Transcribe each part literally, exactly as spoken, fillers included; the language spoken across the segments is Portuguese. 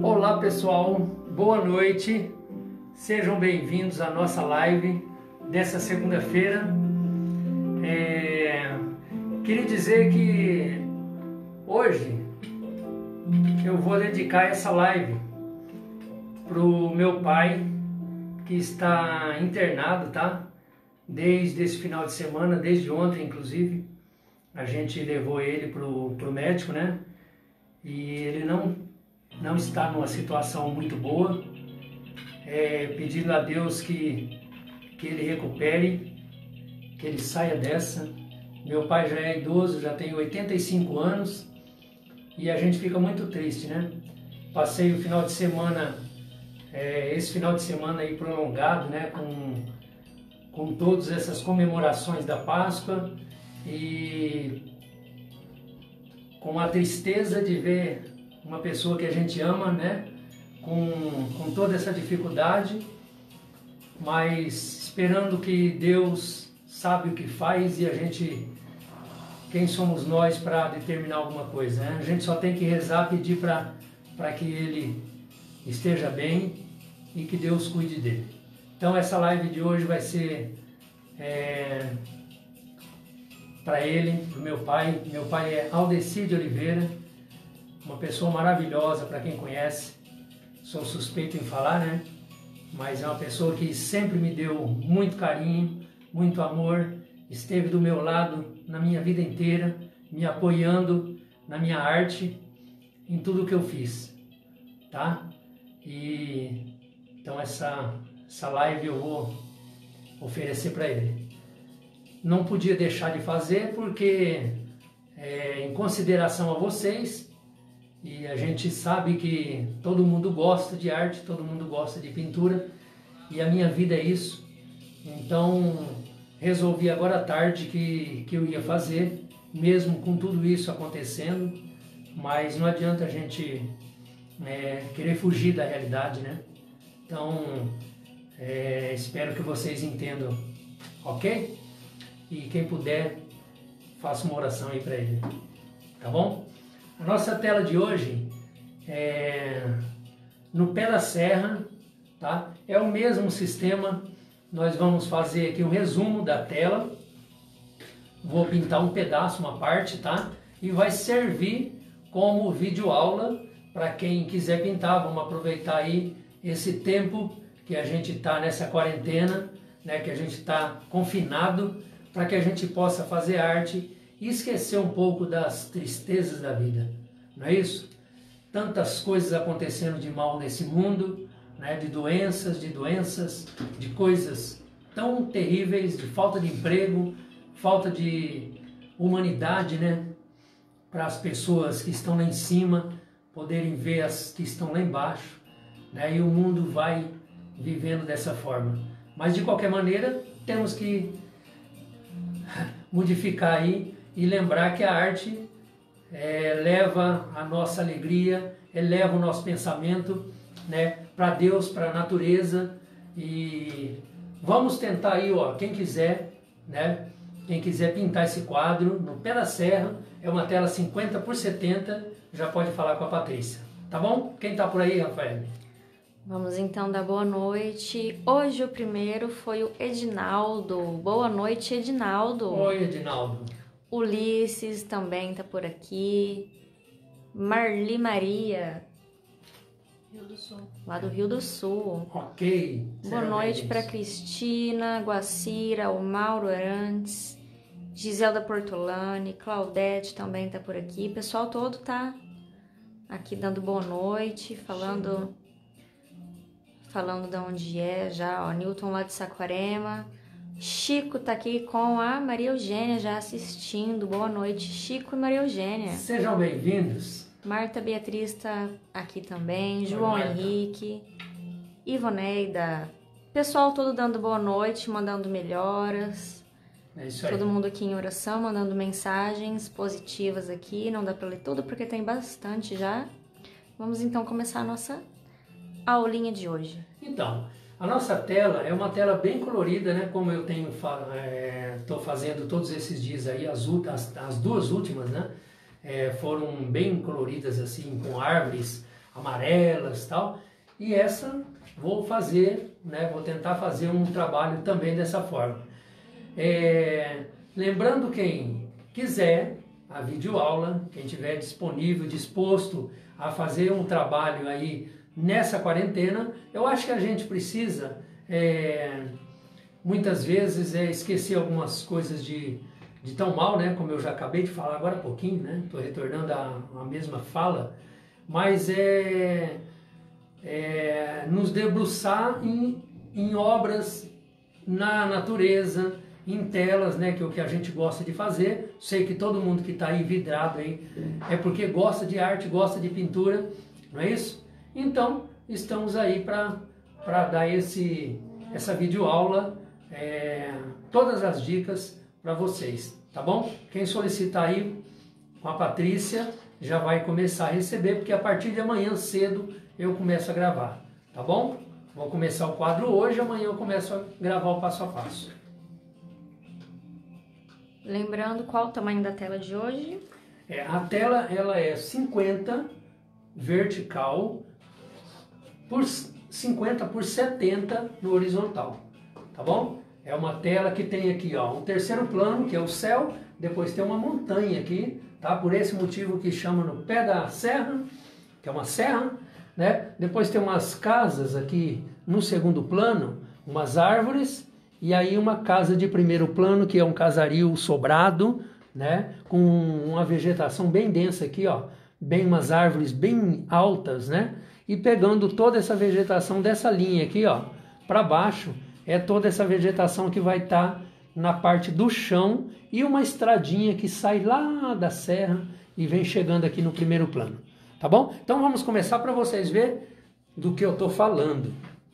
Olá pessoal, boa noite, sejam bem-vindos à nossa live dessa segunda-feira. É... Queria dizer que hoje eu vou dedicar essa live para o meu pai que está internado, tá? Desde esse final de semana, desde ontem inclusive, a gente levou ele para o médico, né? E ele não não está numa situação muito boa, é, pedindo a Deus que, que ele recupere, que ele saia dessa. Meu pai já é idoso, já tem oitenta e cinco anos e a gente fica muito triste, né? Passei o final de semana, é, esse final de semana aí prolongado, né, com, com todas essas comemorações da Páscoa e com a tristeza de ver uma pessoa que a gente ama, né, com, com toda essa dificuldade, mas esperando que Deus sabe o que faz e a gente, quem somos nós para determinar alguma coisa, né? A gente só tem que rezar, pedir para para que ele esteja bem e que Deus cuide dele. Então essa live de hoje vai ser é, para ele, para o meu pai. Meu pai é Aldeci de Oliveira, uma pessoa maravilhosa para quem conhece. Sou suspeito em falar, né? Mas é uma pessoa que sempre me deu muito carinho, muito amor, esteve do meu lado na minha vida inteira, me apoiando na minha arte, em tudo que eu fiz, tá? E então essa, essa live eu vou oferecer para ele. Não podia deixar de fazer porque, é, em consideração a vocês, e a gente sabe que todo mundo gosta de arte, todo mundo gosta de pintura, e a minha vida é isso. Então resolvi agora à tarde que, que eu ia fazer, mesmo com tudo isso acontecendo, mas não adianta a gente é, querer fugir da realidade, né? Então é, espero que vocês entendam, ok? E quem puder, faça uma oração aí para ele, tá bom? A nossa tela de hoje é no pé da serra, tá? É o mesmo sistema. Nós vamos fazer aqui um resumo da tela. Vou pintar um pedaço, uma parte, tá? E vai servir como videoaula para quem quiser pintar. Vamos aproveitar aí esse tempo que a gente está nessa quarentena, né? Que a gente está confinado, para que a gente possa fazer arte e esquecer um pouco das tristezas da vida, não é isso? Tantas coisas acontecendo de mal nesse mundo, né? De doenças, de doenças, de coisas tão terríveis, de falta de emprego, falta de humanidade, né? Para as pessoas que estão lá em cima poderem ver as que estão lá embaixo, né? E o mundo vai vivendo dessa forma. Mas de qualquer maneira, temos que modificar aí e lembrar que a arte é, leva a nossa alegria, eleva o nosso pensamento, né, para Deus, para a natureza. E vamos tentar aí, ó, quem quiser, né, quem quiser pintar esse quadro no pé da serra, é uma tela cinquenta por setenta, já pode falar com a Patrícia, tá bom? Quem tá por aí, Rafael? Vamos então dar boa noite. Hoje o primeiro foi o Edinaldo. Boa noite, Edinaldo. Oi, Edinaldo. Ulisses também tá por aqui. Marli Maria, Rio do Sul. lá do Rio do Sul. Ok. Boa noite para Cristina, Guacira, o Mauro Arantes, Giselda Portolani, Claudete também tá por aqui. O pessoal todo tá aqui dando boa noite, falando... Falando de onde é já, ó, Newton lá de Saquarema. Chico tá aqui com a Maria Eugênia já assistindo. Boa noite, Chico e Maria Eugênia. Sejam bem-vindos. Marta Beatriz tá aqui também. Oi, João Marta. Henrique, Ivoneida. Pessoal todo dando boa noite, mandando melhoras. É isso aí. Todo mundo aqui em oração, mandando mensagens positivas aqui. Não dá pra ler tudo porque tem bastante já. Vamos então começar a nossa a aulinha de hoje. Então, a nossa tela é uma tela bem colorida, né? Como eu tenho estou é, fazendo todos esses dias aí, as, as, as duas últimas, né? É, foram bem coloridas assim, com árvores, amarelas e tal. E essa vou fazer, né, vou tentar fazer um trabalho também dessa forma. É, lembrando, quem quiser a videoaula, quem tiver disponível, disposto a fazer um trabalho aí nessa quarentena, eu acho que a gente precisa, é, muitas vezes, é, esquecer algumas coisas de, de tão mal, né, como eu já acabei de falar agora há pouquinho, né, estou retornando a, a mesma fala, mas é, é nos debruçar em, em obras na natureza, em telas, né, que é o que a gente gosta de fazer. Sei que todo mundo que está aí vidrado aí é porque gosta de arte, gosta de pintura, não é isso? Então, estamos aí para para dar esse, essa videoaula, é, todas as dicas para vocês, tá bom? Quem solicitar aí com a Patrícia já vai começar a receber, porque a partir de amanhã cedo eu começo a gravar, tá bom? Vou começar o quadro hoje, amanhã eu começo a gravar o passo a passo. Lembrando, qual o tamanho da tela de hoje? É, a tela ela é cinquenta vertical por cinquenta por setenta no horizontal, tá bom? É uma tela que tem aqui, ó, um terceiro plano, que é o céu, depois tem uma montanha aqui, tá? Por esse motivo que chama no pé da serra, que é uma serra, né? Depois tem umas casas aqui no segundo plano, umas árvores, e aí uma casa de primeiro plano, que é um casario sobrado, né? Com uma vegetação bem densa aqui, ó, bem umas árvores bem altas, né? E pegando toda essa vegetação dessa linha aqui, ó, para baixo, é toda essa vegetação que vai estar tá na parte do chão e uma estradinha que sai lá da serra e vem chegando aqui no primeiro plano, tá bom? Então vamos começar para vocês verem do que eu tô falando.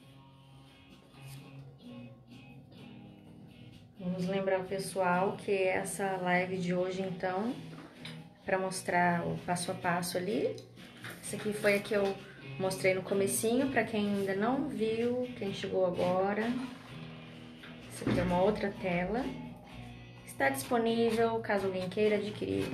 Vamos lembrar o pessoal que essa live de hoje, então, para mostrar o passo a passo ali. Essa aqui foi a que eu mostrei no comecinho, para quem ainda não viu, quem chegou agora. Essa aqui é uma outra tela. Está disponível, caso alguém queira adquirir.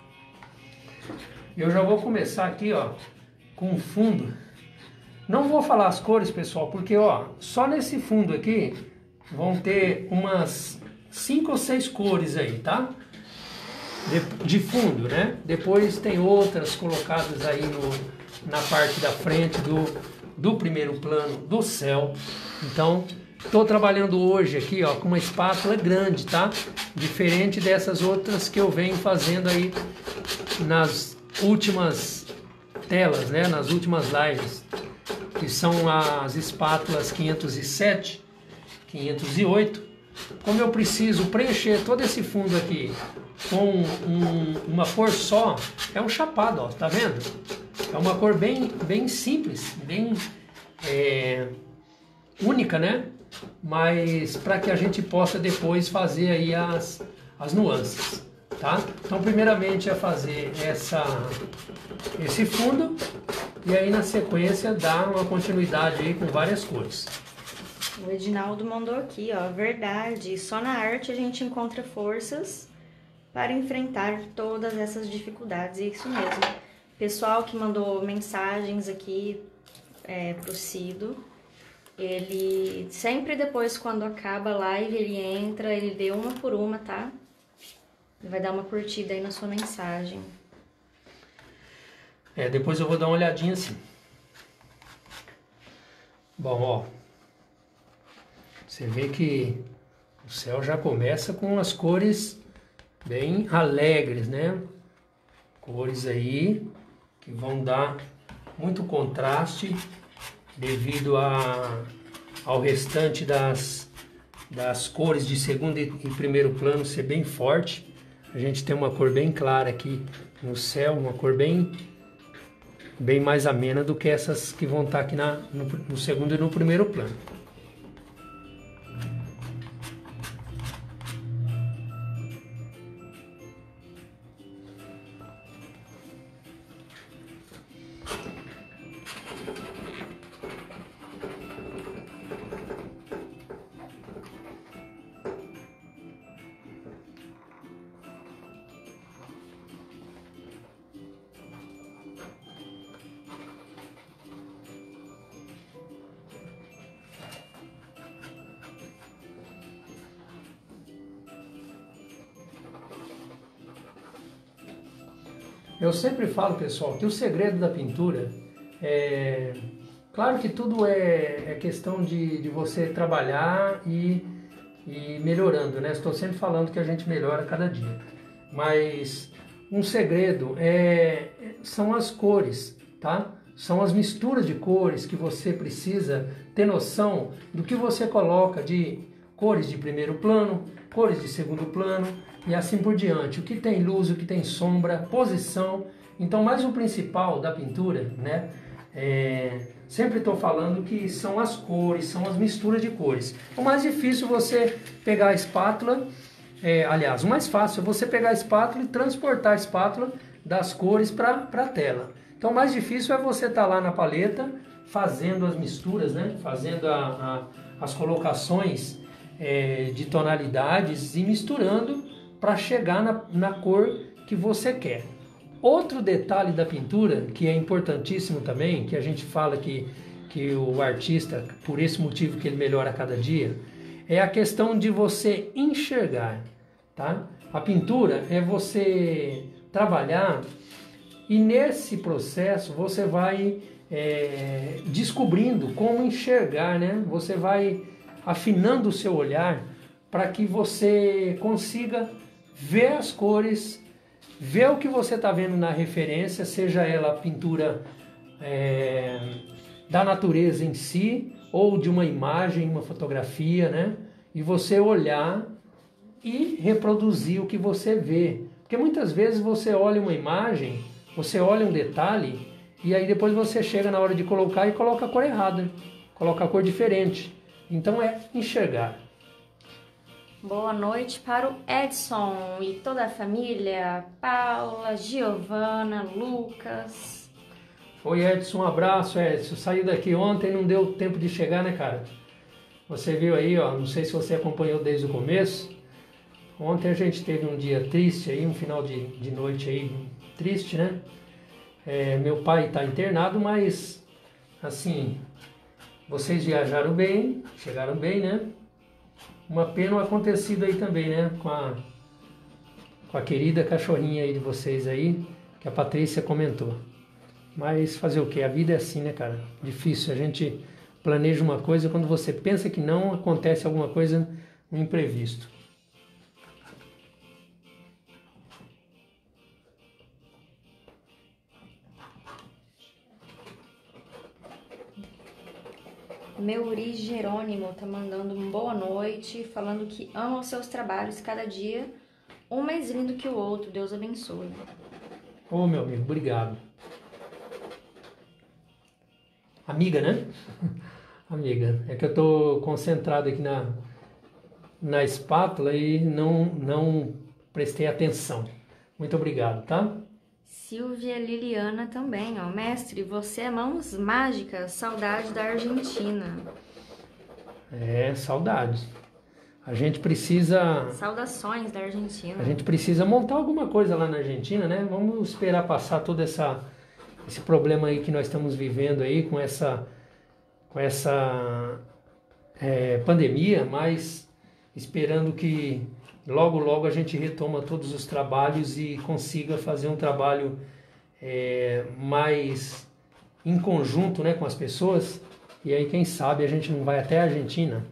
Eu já vou começar aqui, ó, com o fundo. Não vou falar as cores, pessoal, porque, ó, só nesse fundo aqui vão ter umas cinco ou seis cores aí, tá? De, de fundo, né? Depois tem outras colocadas aí no, na parte da frente do, do primeiro plano do céu. Então, estou trabalhando hoje aqui, ó, com uma espátula grande, tá? Diferente dessas outras que eu venho fazendo aí nas últimas telas, né? Nas últimas lives, que são as espátulas quinhentos e sete, quinhentos e oito. Como eu preciso preencher todo esse fundo aqui com um, uma cor só, é um chapado, ó, tá vendo? É uma cor bem, bem simples, bem é, única, né? Mas para que a gente possa depois fazer aí as, as nuances, tá? Então, primeiramente é fazer essa, esse fundo e aí na sequência dar uma continuidade aí com várias cores. O Edinaldo mandou aqui, ó, verdade, só na arte a gente encontra forças para enfrentar todas essas dificuldades, é isso mesmo. Pessoal que mandou mensagens aqui é, pro Cido, ele sempre depois, quando acaba a live, ele entra, ele lê uma por uma, tá? Ele vai dar uma curtida aí na sua mensagem. É, depois eu vou dar uma olhadinha assim. Bom, ó, você vê que o céu já começa com as cores bem alegres, né? Cores aí que vão dar muito contraste devido a, ao restante das, das cores de segundo e primeiro plano ser bem forte. A gente tem uma cor bem clara aqui no céu, uma cor bem, bem mais amena do que essas que vão estar aqui na, no, no segundo e no primeiro plano. Eu sempre falo, pessoal, que o segredo da pintura é... Claro que tudo é, é questão de, de você trabalhar e, e melhorando, né? Estou sempre falando que a gente melhora a cada dia. Mas um segredo é, são as cores, tá? São as misturas de cores que você precisa ter noção do que você coloca de cores de primeiro plano, cores de segundo plano e assim por diante. O que tem luz, o que tem sombra, posição. Então, mais o principal da pintura, né? É, sempre estou falando que são as cores, são as misturas de cores. O mais difícil é você pegar a espátula, é, aliás, o mais fácil é você pegar a espátula e transportar a espátula das cores para a tela. Então, o mais difícil é você estar tá lá na paleta fazendo as misturas, né? Fazendo a, a, as colocações é, de tonalidades e misturando para chegar na, na cor que você quer. Outro detalhe da pintura, que é importantíssimo também, que a gente fala que, que o artista, por esse motivo que ele melhora a cada dia, é a questão de você enxergar, tá? A pintura é você trabalhar e nesse processo você vai é, descobrindo como enxergar, né? Você vai afinando o seu olhar para que você consiga ver as cores, ver o que você está vendo na referência, seja ela a pintura é, da natureza em si, ou de uma imagem, uma fotografia, né? E você olhar e reproduzir o que você vê. Porque muitas vezes você olha uma imagem, você olha um detalhe, e aí depois você chega na hora de colocar e coloca a cor errada, coloca a cor diferente. Então é enxergar. Boa noite para o Edson e toda a família, Paula, Giovana, Lucas. Oi Edson, um abraço Edson, saiu daqui ontem, não deu tempo de chegar, né cara? Você viu aí, ó, não sei se você acompanhou desde o começo, ontem a gente teve um dia triste aí, um final de, de noite aí triste, né? É, meu pai está internado, mas assim, vocês viajaram bem, chegaram bem, né? Uma pena o acontecido aí também, né? Com a, com a querida cachorrinha aí de vocês aí, que a Patrícia comentou. Mas fazer o quê? A vida é assim, né, cara? Difícil. A gente planeja uma coisa, quando você pensa que não, acontece alguma coisa, um imprevisto. Meuri Jerônimo tá mandando uma boa noite, falando que ama os seus trabalhos, cada dia um mais lindo que o outro. Deus abençoe. Ô, meu amigo, obrigado. Amiga, né? Amiga, é que eu tô concentrado aqui na, na espátula e não, não prestei atenção. Muito obrigado, tá? Silvia Liliana também, ó. Mestre, você é mãos mágicas, saudade da Argentina. É, saudade. A gente precisa... Saudações da Argentina. A gente precisa montar alguma coisa lá na Argentina, né? Vamos esperar passar todo essa, esse problema aí que nós estamos vivendo aí com essa, com essa é, pandemia, mas esperando que logo, logo a gente retoma todos os trabalhos e consiga fazer um trabalho é, mais em conjunto, né, com as pessoas. E aí, quem sabe, a gente não vai até a Argentina.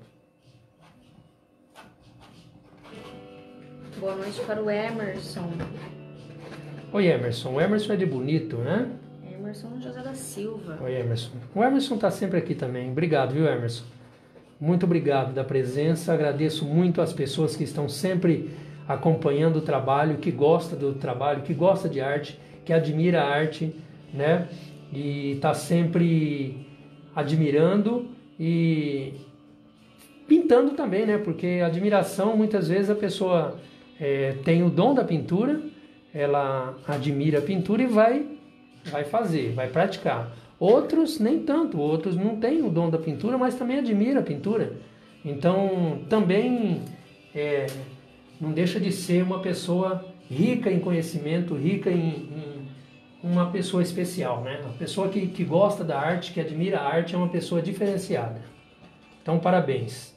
Boa noite para o Emerson. Oi, Emerson. O Emerson é de Bonito, né? Emerson José da Silva. Oi, Emerson. O Emerson está sempre aqui também. Obrigado, viu, Emerson? Muito obrigado da presença, agradeço muito às pessoas que estão sempre acompanhando o trabalho, que gosta do trabalho, que gosta de arte, que admira a arte, né? E está sempre admirando e pintando também, né? Porque admiração, muitas vezes a pessoa é, tem o dom da pintura, ela admira a pintura e vai, vai fazer, vai praticar. Outros nem tanto, outros não têm o dom da pintura, mas também admiram a pintura. Então também é, não deixa de ser uma pessoa rica em conhecimento, rica em, em uma pessoa especial, né? A pessoa que, que gosta da arte, que admira a arte, é uma pessoa diferenciada. Então parabéns.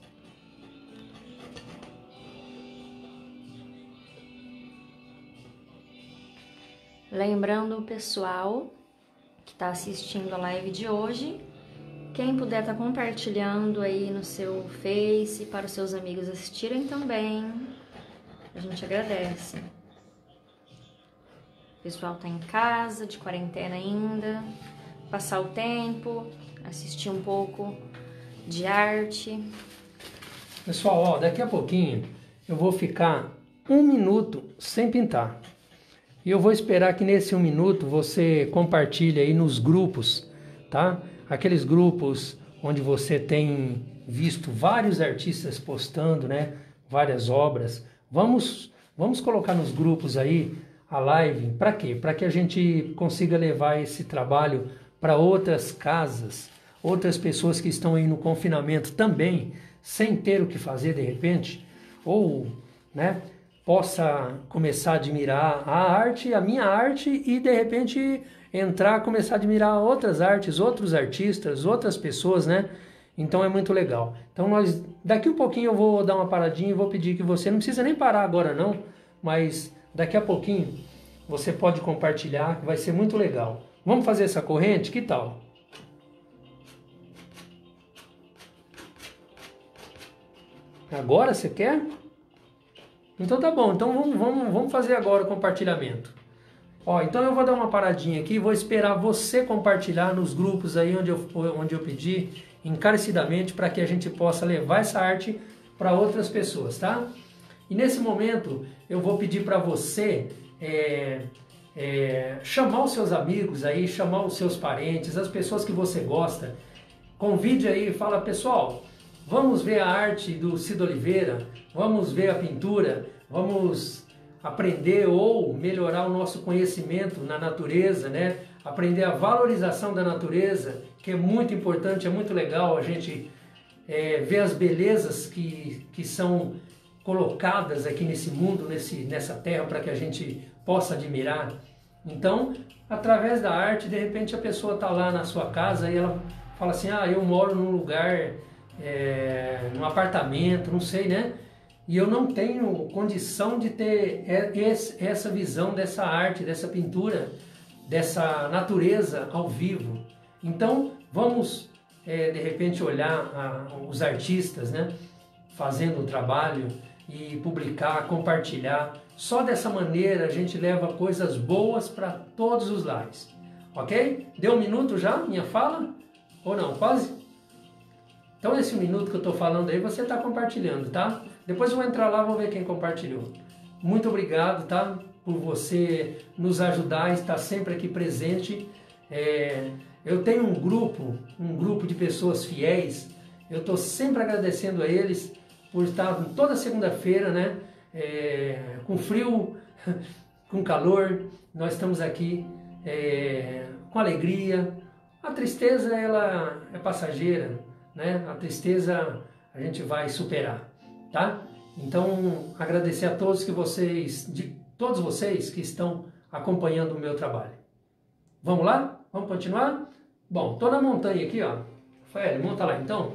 Lembrando o pessoal que está assistindo a live de hoje, quem puder estar tá compartilhando aí no seu Face para os seus amigos assistirem também, a gente agradece. O pessoal tá em casa, de quarentena ainda, passar o tempo, assistir um pouco de arte. Pessoal, ó, daqui a pouquinho eu vou ficar um minuto sem pintar. E eu vou esperar que nesse um minuto você compartilhe aí nos grupos, tá? Aqueles grupos onde você tem visto vários artistas postando, né? Várias obras. Vamos, vamos colocar nos grupos aí a live. Para quê? Para que a gente consiga levar esse trabalho para outras casas, outras pessoas que estão aí no confinamento também, sem ter o que fazer de repente, ou, né? Possa começar a admirar a arte, a minha arte, e de repente entrar, começar a admirar outras artes, outros artistas, outras pessoas, né? Então é muito legal. Então nós, daqui um pouquinho eu vou dar uma paradinha e vou pedir que você, não precisa nem parar agora não, mas daqui a pouquinho você pode compartilhar, que vai ser muito legal. Vamos fazer essa corrente? Que tal? Agora você quer? Então tá bom, então vamos, vamos, vamos fazer agora o compartilhamento. Ó, então eu vou dar uma paradinha aqui, vou esperar você compartilhar nos grupos aí onde eu, onde eu pedi encarecidamente para que a gente possa levar essa arte para outras pessoas, tá? E nesse momento eu vou pedir para você é, é, chamar os seus amigos aí, chamar os seus parentes, as pessoas que você gosta. Convide aí e fala, pessoal, vamos ver a arte do Cido Oliveira, vamos ver a pintura, vamos aprender ou melhorar o nosso conhecimento na natureza, né? Aprender a valorização da natureza, que é muito importante, é muito legal a gente é, ver as belezas que, que são colocadas aqui nesse mundo, nesse, nessa terra, para que a gente possa admirar. Então, através da arte, de repente a pessoa está lá na sua casa e ela fala assim, ah, eu moro num lugar, é, num apartamento, não sei, né? E eu não tenho condição de ter essa visão dessa arte, dessa pintura, dessa natureza ao vivo. Então, vamos, é, de repente, olhar a, os artistas, né, fazendo o trabalho e publicar, compartilhar. Só dessa maneira a gente leva coisas boas para todos os lares. Ok? Deu um minuto já, minha fala? Ou não? Quase? Então, esse minuto que eu estou falando aí, você está compartilhando, tá? Depois eu vou entrar lá, vou ver quem compartilhou. Muito obrigado, tá? Por você nos ajudar a estar sempre aqui presente. É, eu tenho um grupo, um grupo de pessoas fiéis. Eu estou sempre agradecendo a eles por estar toda segunda-feira, né? É, com frio, com calor, nós estamos aqui é, com alegria. A tristeza, ela é passageira, né? A tristeza a gente vai superar. Tá? Então, agradecer a todos que vocês, de todos vocês que estão acompanhando o meu trabalho. Vamos lá? Vamos continuar? Bom, tô na montanha aqui, ó. Rafael, monta lá então.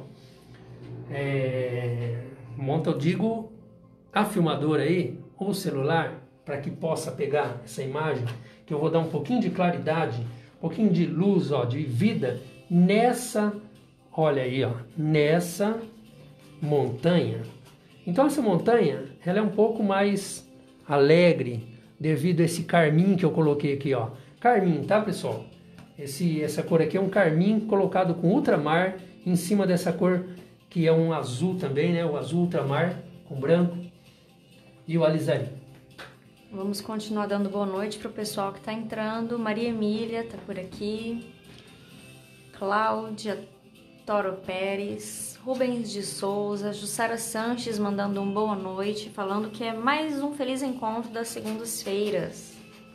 É... Monta, eu digo, a filmadora aí, ou o celular, para que possa pegar essa imagem, que eu vou dar um pouquinho de claridade, um pouquinho de luz, ó, de vida, nessa, olha aí, ó, nessa montanha. Então essa montanha, ela é um pouco mais alegre devido a esse carmim que eu coloquei aqui, ó. Carmim, tá, pessoal? Esse, essa cor aqui é um carmim colocado com ultramar em cima dessa cor que é um azul também, né? O azul ultramar com branco e o alizarinho. Vamos continuar dando boa noite para o pessoal que está entrando. Maria Emília tá por aqui. Cláudia Toro Pérez, Rubens de Souza, Jussara Sanches mandando um boa noite, falando que é mais um feliz encontro das segundas-feiras.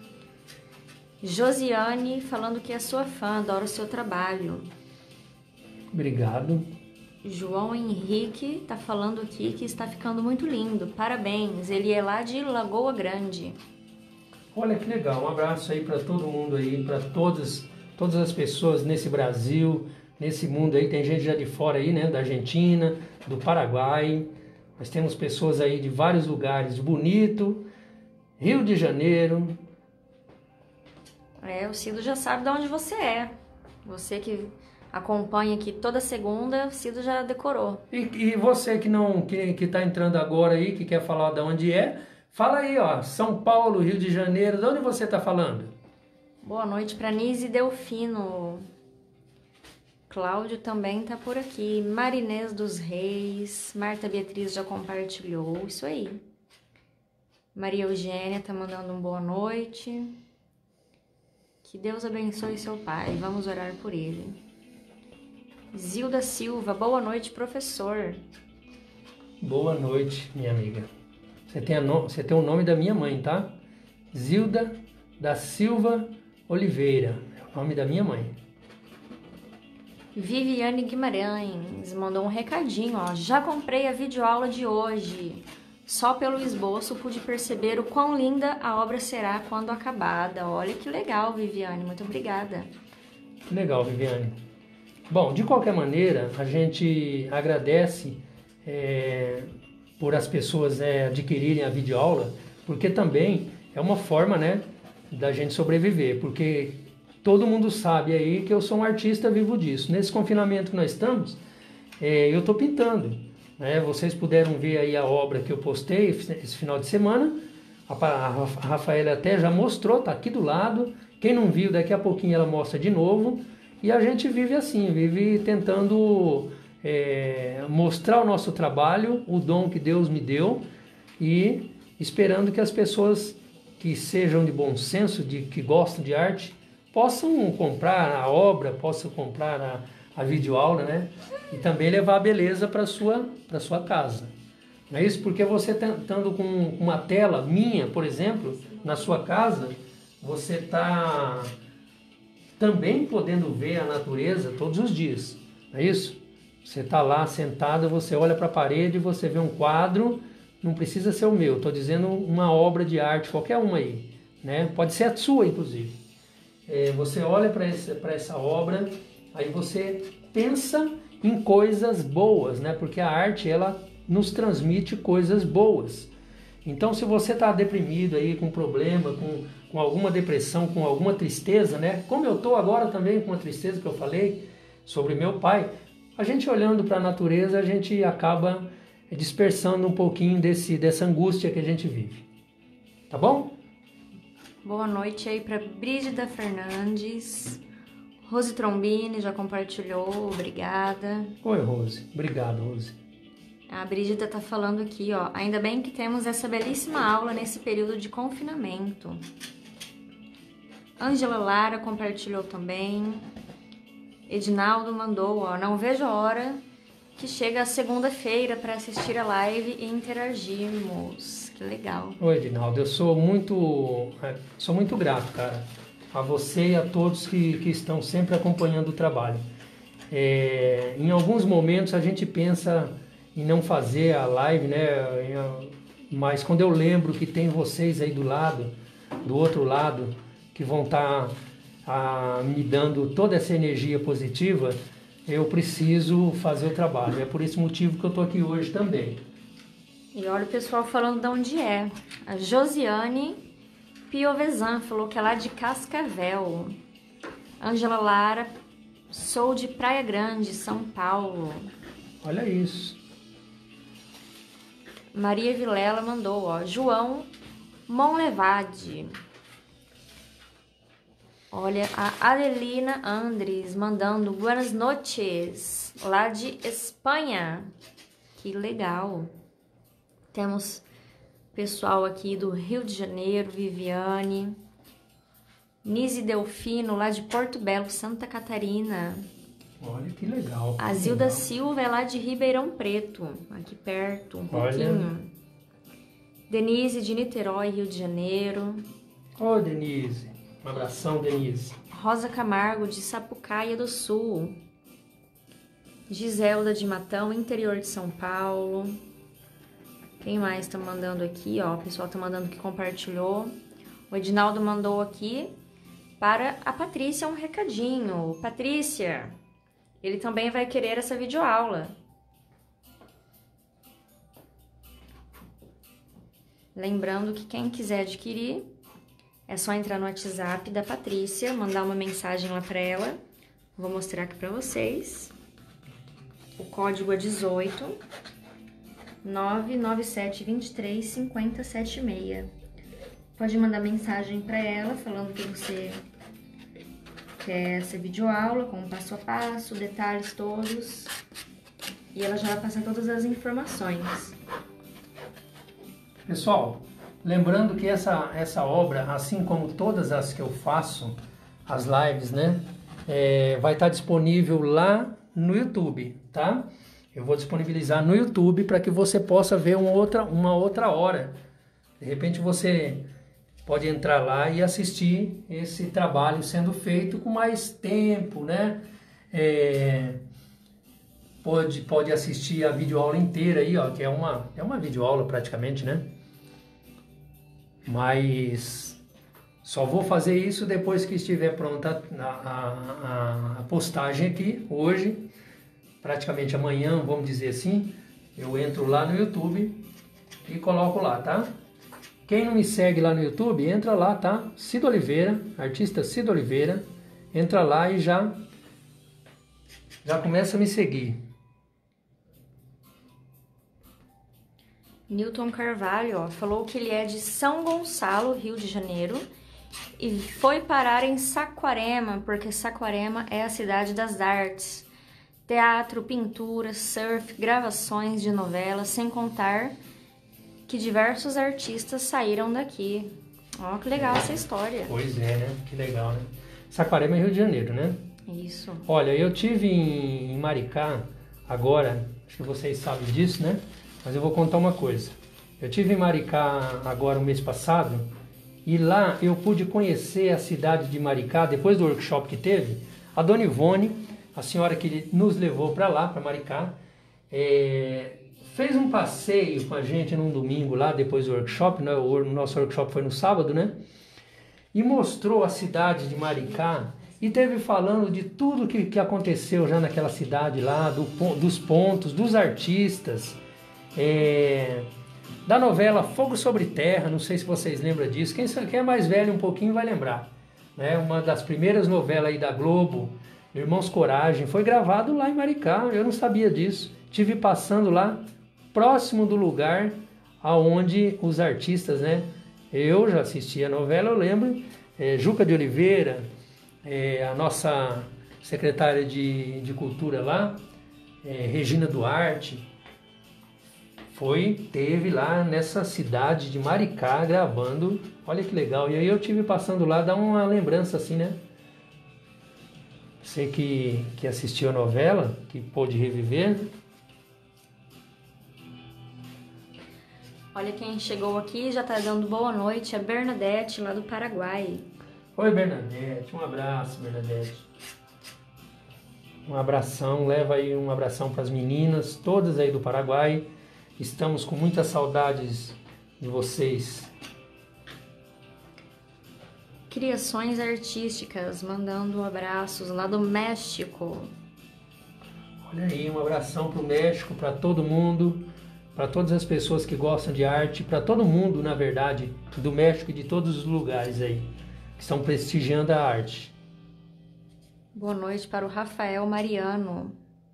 Josiane falando que é sua fã, adora o seu trabalho. Obrigado. João Henrique tá falando aqui que está ficando muito lindo, parabéns, ele é lá de Lagoa Grande. Olha que legal, um abraço aí para todo mundo aí, para todas, todas as pessoas nesse Brasil, nesse mundo aí. Tem gente já de fora aí, né, da Argentina, do Paraguai, nós temos pessoas aí de vários lugares, de Bonito, Rio de Janeiro, É, o Cido já sabe de onde você é. Você que acompanha aqui toda segunda, o Cido já decorou. E, e você que não que, que tá entrando agora aí, que quer falar de onde é, fala aí, ó, São Paulo, Rio de Janeiro, de onde você tá falando? Boa noite para Nise Delfino. Cláudio também tá por aqui. Marinês dos Reis. Marta Beatriz já compartilhou. Isso aí. Maria Eugênia tá mandando um boa noite. Que Deus abençoe seu pai. Vamos orar por ele. Zilda Silva. Boa noite, professor. Boa noite, minha amiga. Você tem, a no... você tem o nome da minha mãe, tá? Zilda da Silva Oliveira. É o nome da minha mãe. Viviane Guimarães mandou um recadinho, ó. Já comprei a videoaula de hoje. Só pelo esboço pude perceber o quão linda a obra será quando acabada. Olha que legal, Viviane. Muito obrigada. Legal, Viviane. Bom, de qualquer maneira, a gente agradece é, por as pessoas é, adquirirem a videoaula, porque também é uma forma, né, da gente sobreviver, porque todo mundo sabe aí que eu sou um artista vivo disso. Nesse confinamento que nós estamos, é, eu estou pintando. Né? Vocês puderam ver aí a obra que eu postei esse final de semana. A, a Rafaela até já mostrou, está aqui do lado. Quem não viu, daqui a pouquinho ela mostra de novo. E a gente vive assim, vive tentando é, mostrar o nosso trabalho, o dom que Deus me deu e esperando que as pessoas que sejam de bom senso, de, que gostam de arte, possam comprar a obra, possam comprar a, a videoaula, né? E também levar a beleza para a sua, para sua casa. Não é isso? Porque você estando com uma tela minha, por exemplo, na sua casa, você está também podendo ver a natureza todos os dias. Não é isso? Você está lá sentado, você olha para a parede, você vê um quadro, não precisa ser o meu, estou dizendo uma obra de arte, qualquer uma aí. Né? Pode ser a sua, inclusive. É, você olha para essa, para essa obra, aí você pensa em coisas boas, né? Porque a arte, ela nos transmite coisas boas. Então, se você está deprimido aí, com problema, com, com alguma depressão, com alguma tristeza, né? Como eu estou agora também com a tristeza que eu falei sobre meu pai, a gente olhando para a natureza, a gente acaba dispersando um pouquinho desse, dessa angústia que a gente vive. Tá bom? Boa noite aí para Brígida Fernandes. Rose Trombini já compartilhou, obrigada. Oi, Rose. Obrigado, Rose. A Brígida tá falando aqui, ó. Ainda bem que temos essa belíssima aula nesse período de confinamento. Ângela Lara compartilhou também. Edinaldo mandou, ó. Não vejo a hora que chega a segunda-feira para assistir a live e interagirmos. Que legal. Oi, Edinaldo, eu sou muito, sou muito grato, cara, a você e a todos que, que estão sempre acompanhando o trabalho. É, em alguns momentos a gente pensa em não fazer a live, né? Mas quando eu lembro que tem vocês aí do lado, do outro lado, que vão estar tá, me dando toda essa energia positiva, eu preciso fazer o trabalho. É por esse motivo que eu estou aqui hoje também. E olha o pessoal falando de onde é. A Josiane Piovesan falou que é lá de Cascavel. Ângela Lara, sou de Praia Grande, São Paulo. Olha isso. Maria Vilela mandou, ó. João Monlevade. Olha, a Adelina Andres mandando buenas noches, lá de Espanha. Que legal. Temos pessoal aqui do Rio de Janeiro, Viviane. Nise Delfino, lá de Porto Belo, Santa Catarina. Olha que legal. A Zilda Silva é lá de Ribeirão Preto, aqui perto, um Olha. pouquinho. Denise de Niterói, Rio de Janeiro. Ô, Denise. Um abração, Denise. Rosa Camargo, de Sapucaia do Sul. Giselda de Matão, interior de São Paulo. Quem mais tá mandando aqui, ó? O pessoal tá mandando que compartilhou. O Edinaldo mandou aqui para a Patrícia um recadinho. Patrícia, ele também vai querer essa videoaula. Lembrando que quem quiser adquirir É só entrar no WhatsApp da Patrícia, mandar uma mensagem lá para ela. Vou mostrar aqui para vocês. O código é dezoito, nove nove sete dois três cinco zero sete seis. Pode mandar mensagem para ela falando que você quer essa videoaula com passo a passo, detalhes todos. E ela já vai passar todas as informações. Pessoal, lembrando que essa, essa obra, assim como todas as que eu faço, as lives, né, é, vai estar disponível lá no YouTube, tá? Eu vou disponibilizar no YouTube para que você possa ver uma outra, uma outra hora. De repente você pode entrar lá e assistir esse trabalho sendo feito com mais tempo, né? É, pode, pode assistir a videoaula inteira aí, ó, que é uma, é uma videoaula praticamente, né? Mas só vou fazer isso depois que estiver pronta a, a, a postagem aqui, hoje, praticamente amanhã, vamos dizer assim, eu entro lá no YouTube e coloco lá, tá? Quem não me segue lá no YouTube, entra lá, tá? Cido Oliveira, artista Cido Oliveira, entra lá e já, já começa a me seguir. Newton Carvalho, ó, falou que ele é de São Gonçalo, Rio de Janeiro, e foi parar em Saquarema, porque Saquarema é a cidade das artes. Teatro, pintura, surf, gravações de novelas, sem contar que diversos artistas saíram daqui. Ó, que legal essa história. Pois é, né? Que legal, né? Saquarema é Rio de Janeiro, né? Isso. Olha, eu tive em Maricá agora, acho que vocês sabem disso, né? Mas eu vou contar uma coisa. Eu tive em Maricá agora o mês passado e lá eu pude conhecer a cidade de Maricá, depois do workshop que teve. A Dona Ivone, a senhora que nos levou para lá, para Maricá, é, fez um passeio com a gente num domingo lá, depois do workshop, né? O nosso workshop foi no sábado, né? E mostrou a cidade de Maricá e teve falando de tudo que, que aconteceu já naquela cidade lá, do, dos pontos, dos artistas, é, da novela Fogo sobre Terra, não sei se vocês lembram disso, quem, quem é mais velho um pouquinho vai lembrar, né? Uma das primeiras novelas aí da Globo, Irmãos Coragem, foi gravado lá em Maricá, eu não sabia disso, tive passando lá, próximo do lugar aonde os artistas, né? Eu já assisti a novela, eu lembro, é, Juca de Oliveira, é, a nossa secretária de, de Cultura lá, é, Regina Duarte, foi, teve lá nessa cidade de Maricá gravando, olha que legal, e aí eu tive passando lá, dá uma lembrança assim, né? Você que, que assistiu a novela, que pôde reviver. Olha quem chegou aqui, já tá dando boa noite, a Bernadette, lá do Paraguai. Oi, Bernadette, um abraço, Bernadette. Um abração, leva aí um abração para as meninas, todas aí do Paraguai. Estamos com muitas saudades de vocês. Criações Artísticas, mandando abraços lá do México. Olha aí, um abração para o México, para todo mundo, para todas as pessoas que gostam de arte, para todo mundo, na verdade, do México e de todos os lugares aí, que estão prestigiando a arte. Boa noite para o Rafael Mariano.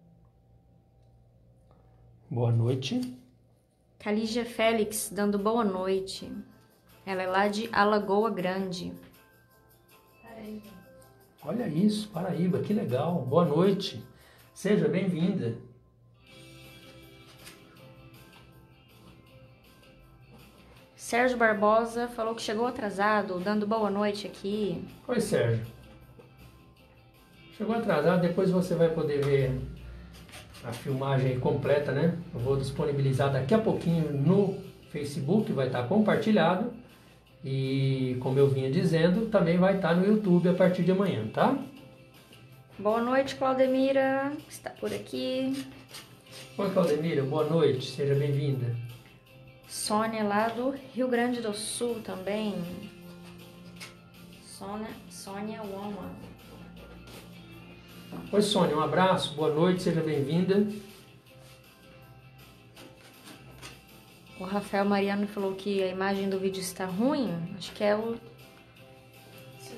Boa noite. Calígia Félix, dando boa noite. Ela é lá de Alagoa Grande. Olha isso, Paraíba, que legal. Boa noite. Seja bem-vinda. Sérgio Barbosa falou que chegou atrasado, dando boa noite aqui. Oi, Sérgio. Chegou atrasado, depois você vai poder ver a filmagem completa, né? Eu vou disponibilizar daqui a pouquinho no Facebook, vai estar compartilhado. E como eu vinha dizendo, também vai estar no YouTube a partir de amanhã, tá? Boa noite, Claudemira, que está por aqui. Oi, Claudemira, boa noite, seja bem-vinda. Sônia, lá do Rio Grande do Sul também. Sônia, Sônia Woman. Oi, Sônia, um abraço, boa noite, seja bem-vinda. O Rafael Mariano falou que a imagem do vídeo está ruim. Acho que é o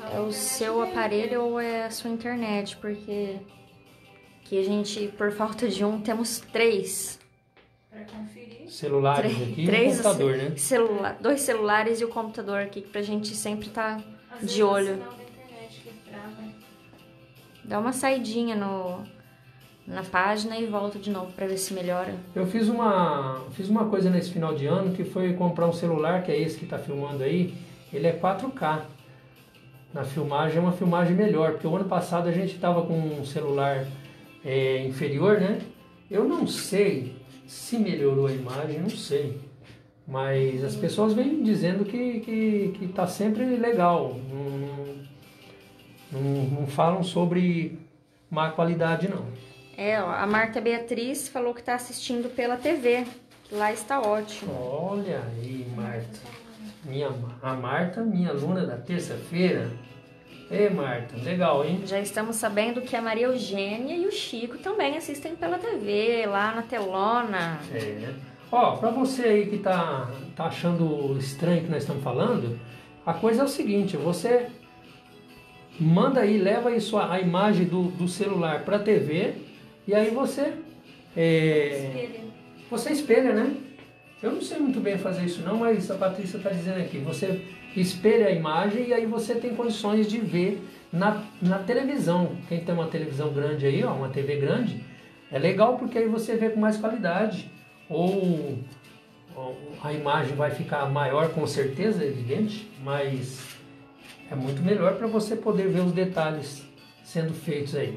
É o seu aparelho ou é a sua internet? Porque aqui a gente, por falta de um, temos três. Para conferir. Celulares Três- aqui e três um computador, né? Celula, dois celulares e o computador aqui, pra gente sempre estar Às de vezes é o olho. sinal da internet que trava. Dá uma saidinha no, na página e volta de novo pra ver se melhora. Eu fiz uma, fiz uma coisa nesse final de ano que foi comprar um celular, que é esse que está filmando aí. Ele é quatro K. Na filmagem é uma filmagem melhor, porque o ano passado a gente estava com um celular é, inferior, né? Eu não sei se melhorou a imagem, não sei. Mas as pessoas vêm dizendo que que que está sempre legal. Não, não, não falam sobre má qualidade, não. É, ó, a Marta Beatriz falou que tá assistindo pela T V, que lá está ótimo. Olha aí, Marta. Minha, a Marta, minha aluna da terça-feira. Ei, Marta, legal, hein? Já estamos sabendo que a Maria Eugênia e o Chico também assistem pela T V, lá na telona. É. Ó, pra você aí que tá, tá achando estranho o que nós estamos falando, a coisa é o seguinte, você manda aí, leva aí sua, a imagem do, do celular pra T V e aí você... É, você espelha, né? Eu não sei muito bem fazer isso não, mas a Patrícia está dizendo aqui, você espelha a imagem e aí você tem condições de ver na, na televisão. Quem tem uma televisão grande aí, ó, uma T V grande, é legal porque aí você vê com mais qualidade. Ou, ou a imagem vai ficar maior com certeza, é evidente, mas é muito melhor para você poder ver os detalhes sendo feitos aí.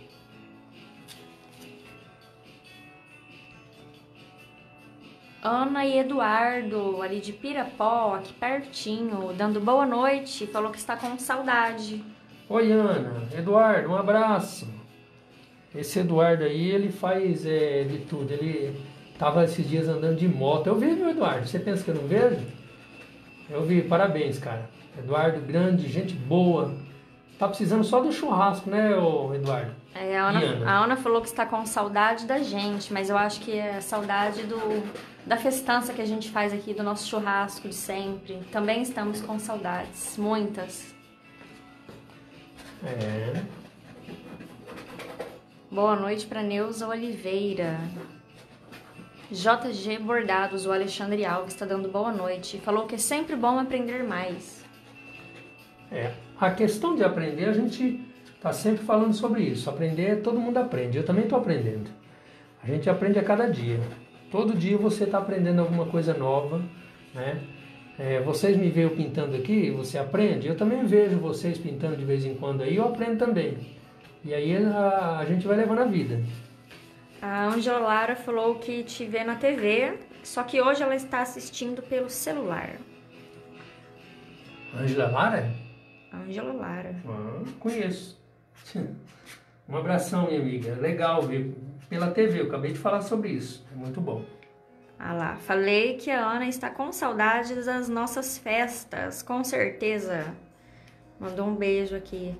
Ana e Eduardo, ali de Pirapó, aqui pertinho, dando boa noite, falou que está com saudade. Oi, Ana, Eduardo, um abraço. Esse Eduardo aí, ele faz é, de tudo, ele estava esses dias andando de moto. Eu vi, meu Eduardo, você pensa que eu não vejo? Eu vi, parabéns, cara. Eduardo, grande, gente boa. Tá precisando só do churrasco, né, ô Eduardo? É, a, Ana, E Ana? a Ana falou que está com saudade da gente, mas eu acho que é saudade do, da festança que a gente faz aqui, do nosso churrasco de sempre. Também estamos com saudades, muitas. É. Boa noite para Neuza Oliveira. J G Bordados, o Alexandre Alves está dando boa noite. Falou que é sempre bom aprender mais. É. A questão de aprender, a gente está sempre falando sobre isso. Aprender, todo mundo aprende. Eu também estou aprendendo. A gente aprende a cada dia. Todo dia você está aprendendo alguma coisa nova, né? É, vocês me veem pintando aqui, você aprende. Eu também vejo vocês pintando de vez em quando aí, eu aprendo também. E aí a, a gente vai levando a vida. A Angela Lara falou que te vê na T V, só que hoje ela está assistindo pelo celular. Angela Lara? Angela Lara. Ah, conheço. Um abração, minha amiga. Legal ver pela T V, eu acabei de falar sobre isso. É muito bom. Ah lá, falei que a Ana está com saudades das nossas festas, com certeza. Mandou um beijo aqui.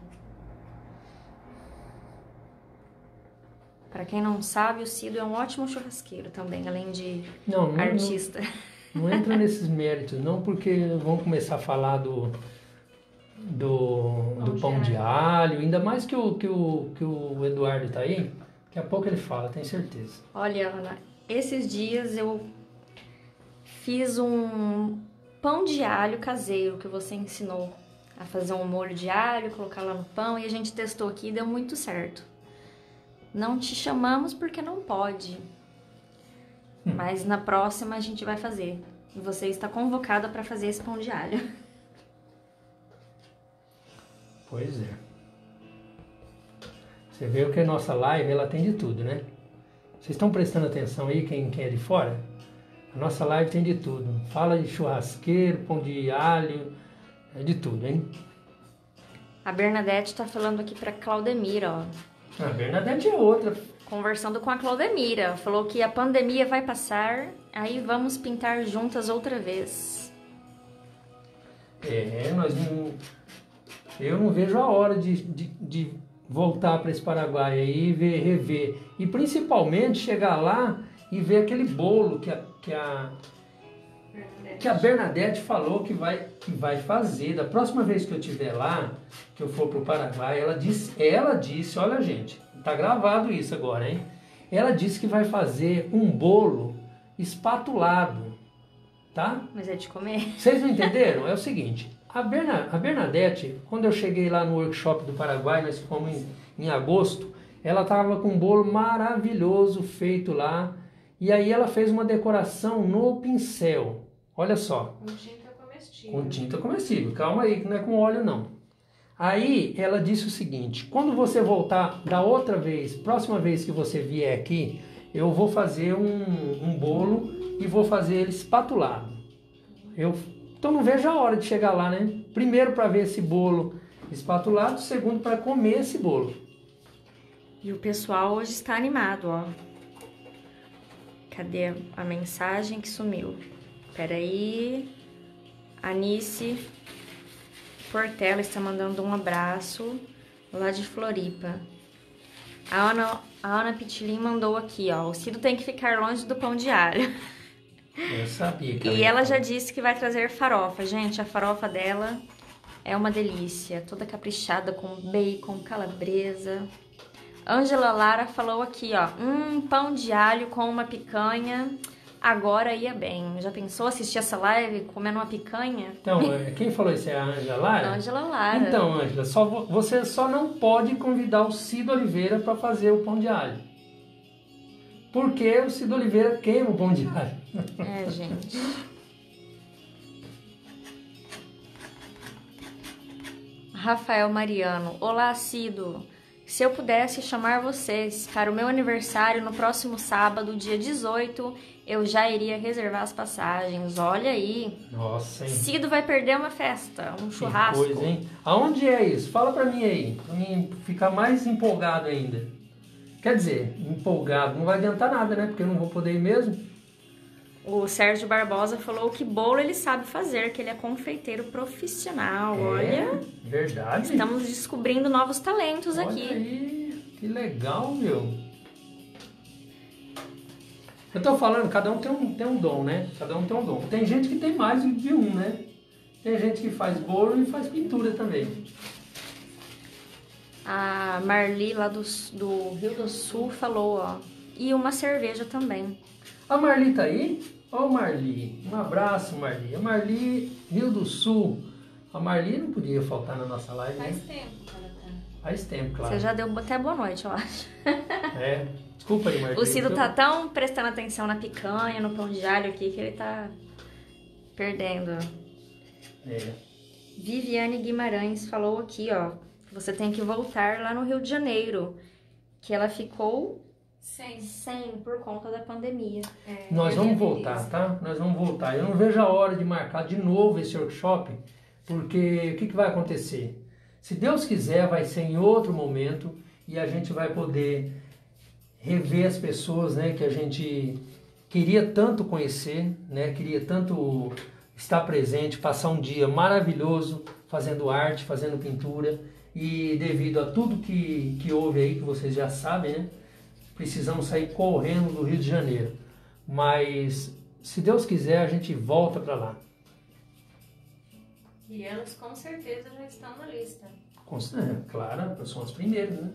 Pra quem não sabe, o Cido é um ótimo churrasqueiro também, além de Não, não, artista. Não, não entra nesses méritos, não, porque vão começar a falar do, do, do pão de alho, ainda mais que o, que o, que o Eduardo tá aí, daqui a pouco ele fala, tenho certeza. Olha, Ana, esses dias eu fiz um pão de alho caseiro que você ensinou a fazer um molho de alho, colocar lá no pão, e a gente testou aqui e deu muito certo. Não te chamamos porque não pode, hum. mas na próxima a gente vai fazer. E você está convocada para fazer esse pão de alho. Pois é. Você vê que a nossa live, ela tem de tudo, né? Vocês estão prestando atenção aí, quem, quem é de fora? A nossa live tem de tudo. Fala de churrasqueiro, pão de alho, é de tudo, hein? A Bernadette está falando aqui para Claudemira, ó. A Bernadette é outra. Conversando com a Claudemira. Falou que a pandemia vai passar, aí vamos pintar juntas outra vez. É, nós não... Eu não vejo a hora de, de, de voltar para esse Paraguai aí e ver, rever. E principalmente chegar lá e ver aquele bolo que a, que a, Bernadette. que a Bernadette falou que vai, que vai fazer. Da próxima vez que eu estiver lá, que eu for pro Paraguai, ela disse, ela disse, olha gente, tá gravado isso agora, hein? Ela disse que vai fazer um bolo espatulado, tá? Mas é de comer? Vocês não entenderam? É o seguinte, a, Berna, a Bernadette, quando eu cheguei lá no workshop do Paraguai, nós fomos em, em agosto, ela tava com um bolo maravilhoso feito lá, e aí ela fez uma decoração no pincel. Olha só. Com tinta comestível. Com tinta comestível. Calma aí, que não é com óleo não. Aí ela disse o seguinte, quando você voltar da outra vez, próxima vez que você vier aqui, eu vou fazer um, um bolo e vou fazer ele espatulado. Eu, então não vejo a hora de chegar lá, né? Primeiro para ver esse bolo espatulado, segundo para comer esse bolo. E o pessoal hoje está animado, ó. Cadê a mensagem que sumiu? Peraí. Anice Portela está mandando um abraço lá de Floripa. A Ana, a Ana Pitilin mandou aqui, ó. O Cido tem que ficar longe do pão de alho. Eu sabia que E ela já disse que vai trazer farofa. Gente, a farofa dela é uma delícia. Toda caprichada com bacon, calabresa. Ângela Lara falou aqui, ó. Um pão de alho com uma picanha. Agora ia bem. Já pensou assistir essa live comendo uma picanha? Então, quem falou isso é a Ângela Lara? Ângela Lara. Então, Ângela, só vo- você só não pode convidar o Cido Oliveira para fazer o pão de alho. Porque o Cido Oliveira queima o pão de alho. É, gente. Rafael Mariano. Olá, Cido. Se eu pudesse chamar vocês para o meu aniversário no próximo sábado, dia dezoito, eu já iria reservar as passagens. Olha aí. Nossa, hein? Cido vai perder uma festa, um Que churrasco. coisa, hein? Aonde é isso? Fala pra mim aí, pra mim ficar mais empolgado ainda. Quer dizer, empolgado não vai adiantar nada, né? Porque eu não vou poder ir mesmo. O Sérgio Barbosa falou que bolo ele sabe fazer, que ele é confeiteiro profissional. Olha, É, verdade. estamos descobrindo novos talentos Olha aqui. aí, que legal, meu. Eu tô falando, cada um tem um, tem um dom, né? Cada um tem um dom. Tem gente que tem mais de um, né? Tem gente que faz bolo e faz pintura também. A Marli lá do, do Rio do Sul falou, ó. E uma cerveja também. A Marli tá aí? Ô Marli, um abraço, Marli. A Marli, Rio do Sul. A Marli não podia faltar na nossa live, né? Faz tempo que ela tá. Faz tempo, claro. Você já deu até boa noite, eu acho. É, desculpa aí, Marli. O Cido Eu- tá tão prestando atenção na picanha, no pão de alho aqui, que ele tá perdendo. É. Viviane Guimarães falou aqui, ó. Que você tem que voltar lá no Rio de Janeiro. Que ela ficou Sem. sem por conta da pandemia. É, Nós eu vamos e a voltar, Denise. tá? Nós vamos voltar. Eu não vejo a hora de marcar de novo esse workshop, porque o que, que vai acontecer? Se Deus quiser, vai ser em outro momento e a gente vai poder rever as pessoas, né, que a gente queria tanto conhecer, né, queria tanto estar presente, passar um dia maravilhoso fazendo arte, fazendo pintura, e devido a tudo que, que houve aí, que vocês já sabem, né, precisamos sair correndo do Rio de Janeiro. Mas, se Deus quiser, a gente volta para lá. E elas com certeza já estão na lista. Com- é, claro, são as primeiras, né?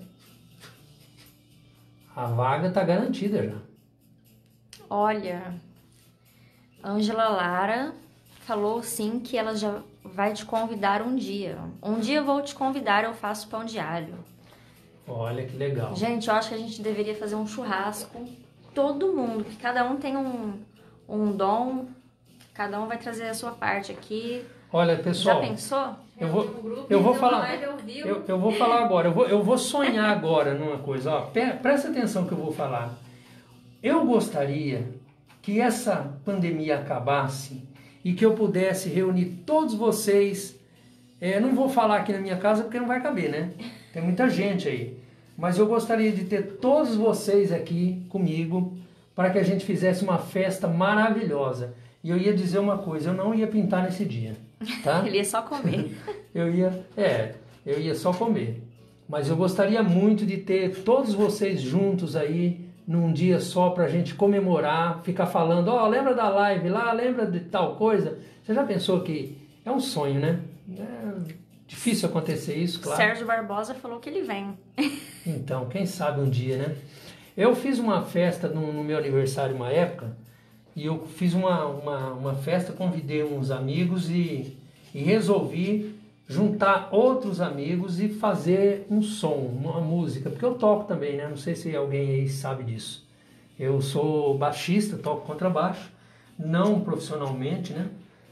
A vaga tá garantida já. Olha, Ângela Lara falou sim que ela já vai te convidar um dia. Um dia eu vou te convidar, eu faço pão de alho. Olha que legal. Gente, eu acho que a gente deveria fazer um churrasco. Todo mundo, que cada um tem um, um dom, cada um vai trazer a sua parte aqui. Olha, pessoal, Já pensou? eu vou, No grupo, eu vou então, falar, live ao vivo. eu, eu vou falar agora, eu vou, eu vou sonhar agora numa coisa, ó, Pe- presta atenção que eu vou falar. Eu gostaria que essa pandemia acabasse e que eu pudesse reunir todos vocês, é, não vou falar aqui na minha casa porque não vai caber, né? Tem muita gente aí, mas eu gostaria de ter todos vocês aqui comigo para que a gente fizesse uma festa maravilhosa. E eu ia dizer uma coisa, eu não ia pintar nesse dia, tá? Ele ia só comer. Eu ia, é, eu ia só comer. Mas eu gostaria muito de ter todos vocês juntos aí, num dia só para a gente comemorar, ficar falando, ó, oh, lembra da live lá, lembra de tal coisa? Você já pensou que é um sonho, né? É difícil acontecer isso, claro. Sérgio Barbosa falou que ele vem. Então, quem sabe um dia, né? Eu fiz uma festa no, no meu aniversário uma época, e eu fiz uma, uma, uma festa, convidei uns amigos e, e resolvi juntar outros amigos e fazer um som, uma música, porque eu toco também, né? Não sei se alguém aí sabe disso. Eu sou baixista, toco contrabaixo, não profissionalmente, né?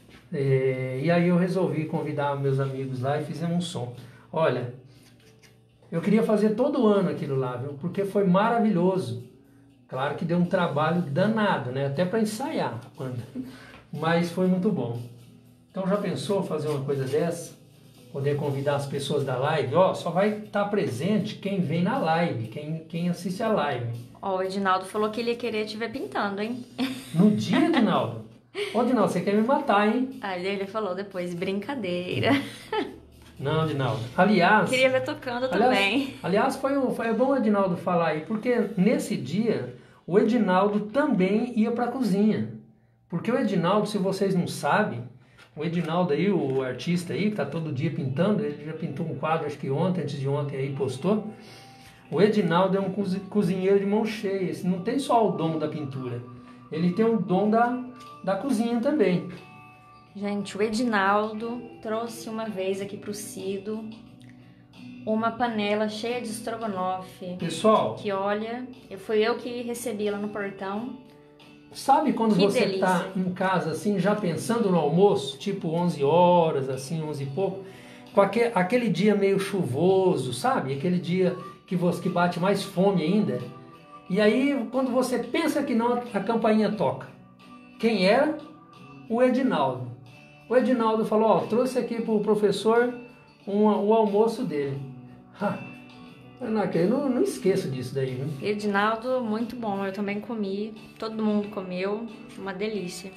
É, e aí eu resolvi convidar meus amigos lá e fizemos um som. Olha, eu queria fazer todo ano aquilo lá, viu? Porque foi maravilhoso. Claro que deu um trabalho danado, né? Até para ensaiar a banda. Mas foi muito bom. Então já pensou fazer uma coisa dessa? Poder convidar as pessoas da live, ó, só vai estar presente quem vem na live, quem, quem assiste a live. Ó, o Edinaldo falou que ele ia querer te ver pintando, hein? No dia, Edinaldo? Ô, Edinaldo, você quer me matar, hein? Aí ele falou depois, brincadeira. Não, Edinaldo. Aliás... Queria ver tocando aliás, também. Aliás, foi, um, foi bom o Edinaldo falar aí, porque nesse dia, o Edinaldo também ia pra cozinha. Porque o Edinaldo, se vocês não sabem, o Edinaldo aí, o artista aí, que tá todo dia pintando, ele já pintou um quadro, acho que ontem, antes de ontem aí, postou. O Edinaldo é um cozinheiro de mão cheia, não tem só o dom da pintura, ele tem o dom da, da cozinha também. Gente, o Edinaldo trouxe uma vez aqui pro Cido uma panela cheia de estrogonofe. Pessoal... Que olha, foi eu que recebi lá no portão. Sabe quando Que você delícia. tá em casa, assim, já pensando no almoço, tipo onze horas, assim, onze e pouco, com aquele, aquele dia meio chuvoso, sabe? Aquele dia que, você, que bate mais fome ainda. E aí, quando você pensa que não, a campainha toca. Quem era? O Edinaldo. O Edinaldo falou, ó, trouxe aqui pro professor um, o almoço dele. Ha, eu não, eu não, não esqueço disso daí, viu? Edinaldo, muito bom, eu também comi, todo mundo comeu, uma delícia.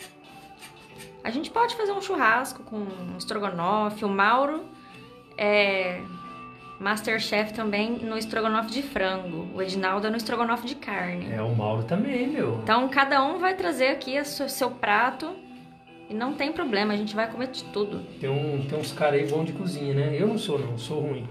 A gente pode fazer um churrasco com um estrogonofe, o Mauro é Masterchef também no estrogonofe de frango, o Edinaldo é no estrogonofe de carne. É, o Mauro também, meu. Então cada um vai trazer aqui o seu, seu prato e não tem problema, a gente vai comer de tudo. Tem, um, tem uns caras aí bons de cozinha, né? Eu não sou não, sou ruim.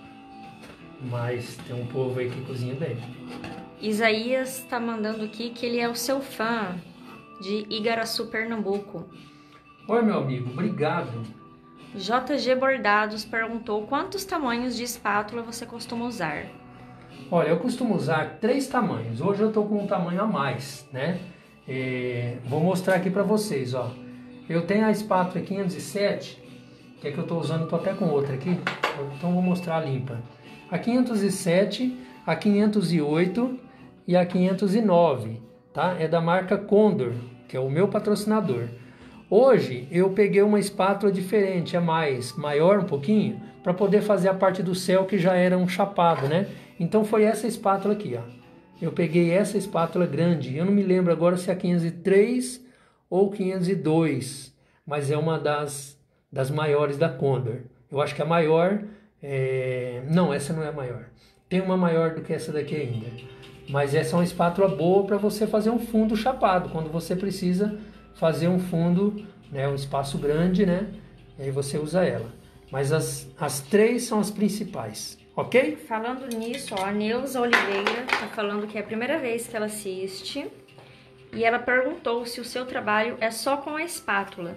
Mas tem um povo aí que cozinha bem. Isaías tá mandando aqui que ele é o seu fã de Igaraçu, Pernambuco. Oi, meu amigo, obrigado. J G Bordados perguntou quantos tamanhos de espátula você costuma usar. Olha, eu costumo usar três tamanhos. Hoje eu tô com um tamanho a mais, né? É, vou mostrar aqui pra vocês, ó. Eu tenho a espátula quinhentos e sete, que é que eu tô usando, tô até com outra aqui. Então vou mostrar a limpa. A quinhentos e sete, a quinhentos e oito e a quinhentos e nove, tá? É da marca Condor, que é o meu patrocinador. Hoje eu peguei uma espátula diferente, é mais maior um pouquinho, para poder fazer a parte do céu que já era um chapado, né? Então foi essa espátula aqui, ó. Eu peguei essa espátula grande, eu não me lembro agora se é a quinhentos e três ou quinhentos e dois, mas é uma das, das maiores da Condor. Eu acho que a maior... É... Não, essa não é a maior. Tem uma maior do que essa daqui ainda. Mas essa é uma espátula boa para você fazer um fundo chapado. Quando você precisa fazer um fundo, né, um espaço grande, né? E aí você usa ela. Mas as, as três são as principais, ok? Falando nisso, ó, a Neuza Oliveira tá falando que é a primeira vez que ela assiste. E ela perguntou se o seu trabalho é só com a espátula.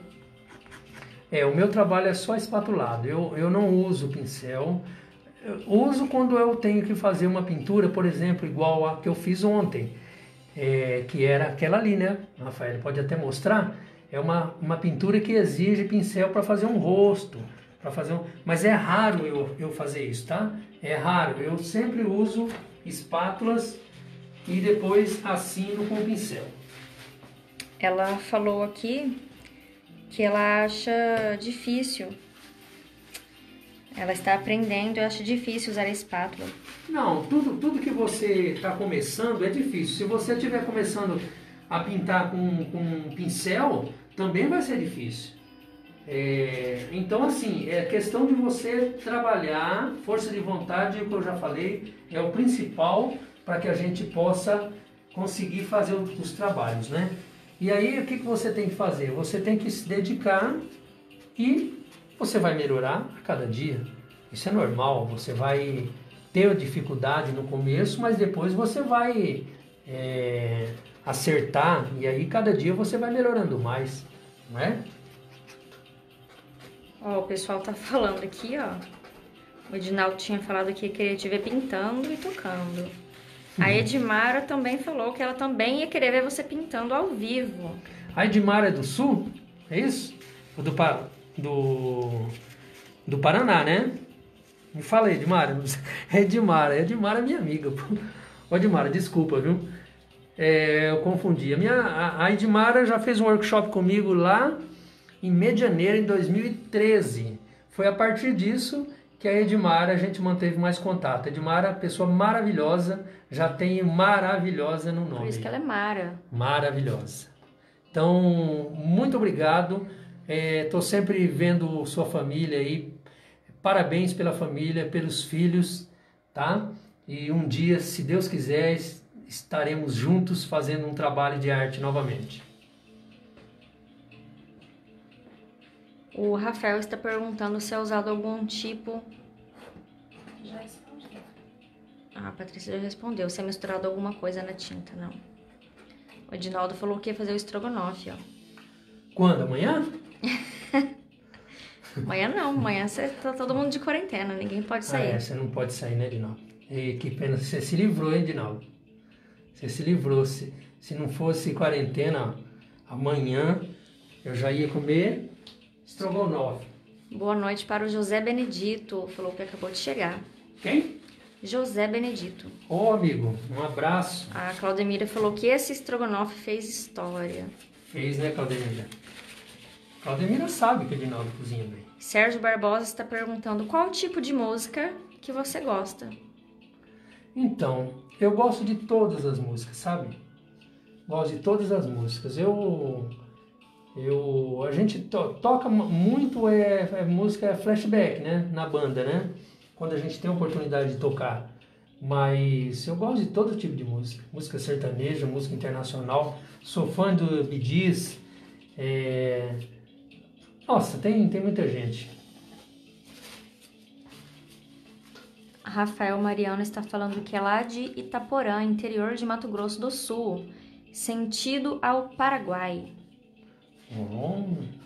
É, o meu trabalho é só espatulado, eu, eu não uso pincel, eu uso quando eu tenho que fazer uma pintura, por exemplo, igual a que eu fiz ontem, é, que era aquela ali, né, Rafael, pode até mostrar, é uma, uma pintura que exige pincel para fazer um rosto, para fazer um... mas é raro eu, eu fazer isso, tá? É raro, eu sempre uso espátulas e depois assino com o pincel. Ela falou aqui que ela acha difícil, ela está aprendendo e acha difícil usar a espátula. Não, tudo, tudo que você está começando é difícil. Se você estiver começando a pintar com, com um pincel, também vai ser difícil. É, então, assim, é questão de você trabalhar, força de vontade, o que eu já falei, é o principal para que a gente possa conseguir fazer os trabalhos, né? E aí o que, que você tem que fazer? Você tem que se dedicar e você vai melhorar a cada dia. Isso é normal, você vai ter dificuldade no começo, mas depois você vai é, acertar e aí cada dia você vai melhorando mais, não é? Ó, o pessoal tá falando aqui, ó. O Edinaldo tinha falado que queria te ver pintando e tocando. A Edmara também falou que ela também ia querer ver você pintando ao vivo. A Edmara é do Sul? É isso? Do, Pa- do, do Paraná, né? Me fala aí, Edmara. É Edmara, Edmara é minha amiga. Ô Edmara, desculpa, viu? É, eu confundi. A, minha, a, a Edmara já fez um workshop comigo lá em Medianeira, em dois mil e treze. Foi a partir disso que a Edmara, a gente manteve mais contato. A Edmara, pessoa maravilhosa, já tem maravilhosa no nome. Por isso que ela é Mara. Maravilhosa. Então, muito obrigado. Estou sempre vendo sua família aí. Parabéns pela família, pelos filhos, tá? E um dia, se Deus quiser, estaremos juntos fazendo um trabalho de arte novamente. O Rafael está perguntando se é usado algum tipo... Já respondi. Ah, a Patrícia já respondeu. Se é misturado alguma coisa na tinta, não. O Edinaldo falou que ia fazer o estrogonofe, ó. Quando? Amanhã? Amanhã não, amanhã você tá todo mundo de quarentena, ninguém pode Ah, sair. é, você não pode sair, né, Edinaldo? E que pena, você se livrou, hein, Edinaldo? Você se livrou. Se, se não fosse quarentena, amanhã eu já ia comer estrogonofe. Boa noite para o José Benedito, falou que acabou de chegar. Quem? José Benedito. Ô, amigo, um abraço. A Claudemira falou que esse estrogonofe fez história. Fez, né, Claudemira? Claudemira sabe que o Edinaldo cozinha bem. Sérgio Barbosa está perguntando qual tipo de música que você gosta. Então, eu gosto de todas as músicas, sabe? Gosto de todas as músicas. Eu, eu, a gente to, toca muito é, é música é flashback, né? Na banda, né? Quando a gente tem a oportunidade de tocar. Mas eu gosto de todo tipo de música. Música sertaneja, música internacional. Sou fã do Bee Gees. É... Nossa, tem, tem muita gente. A Rafael Mariano está falando que é lá de Itaporã, interior de Mato Grosso do Sul, sentido ao Paraguai. Oh.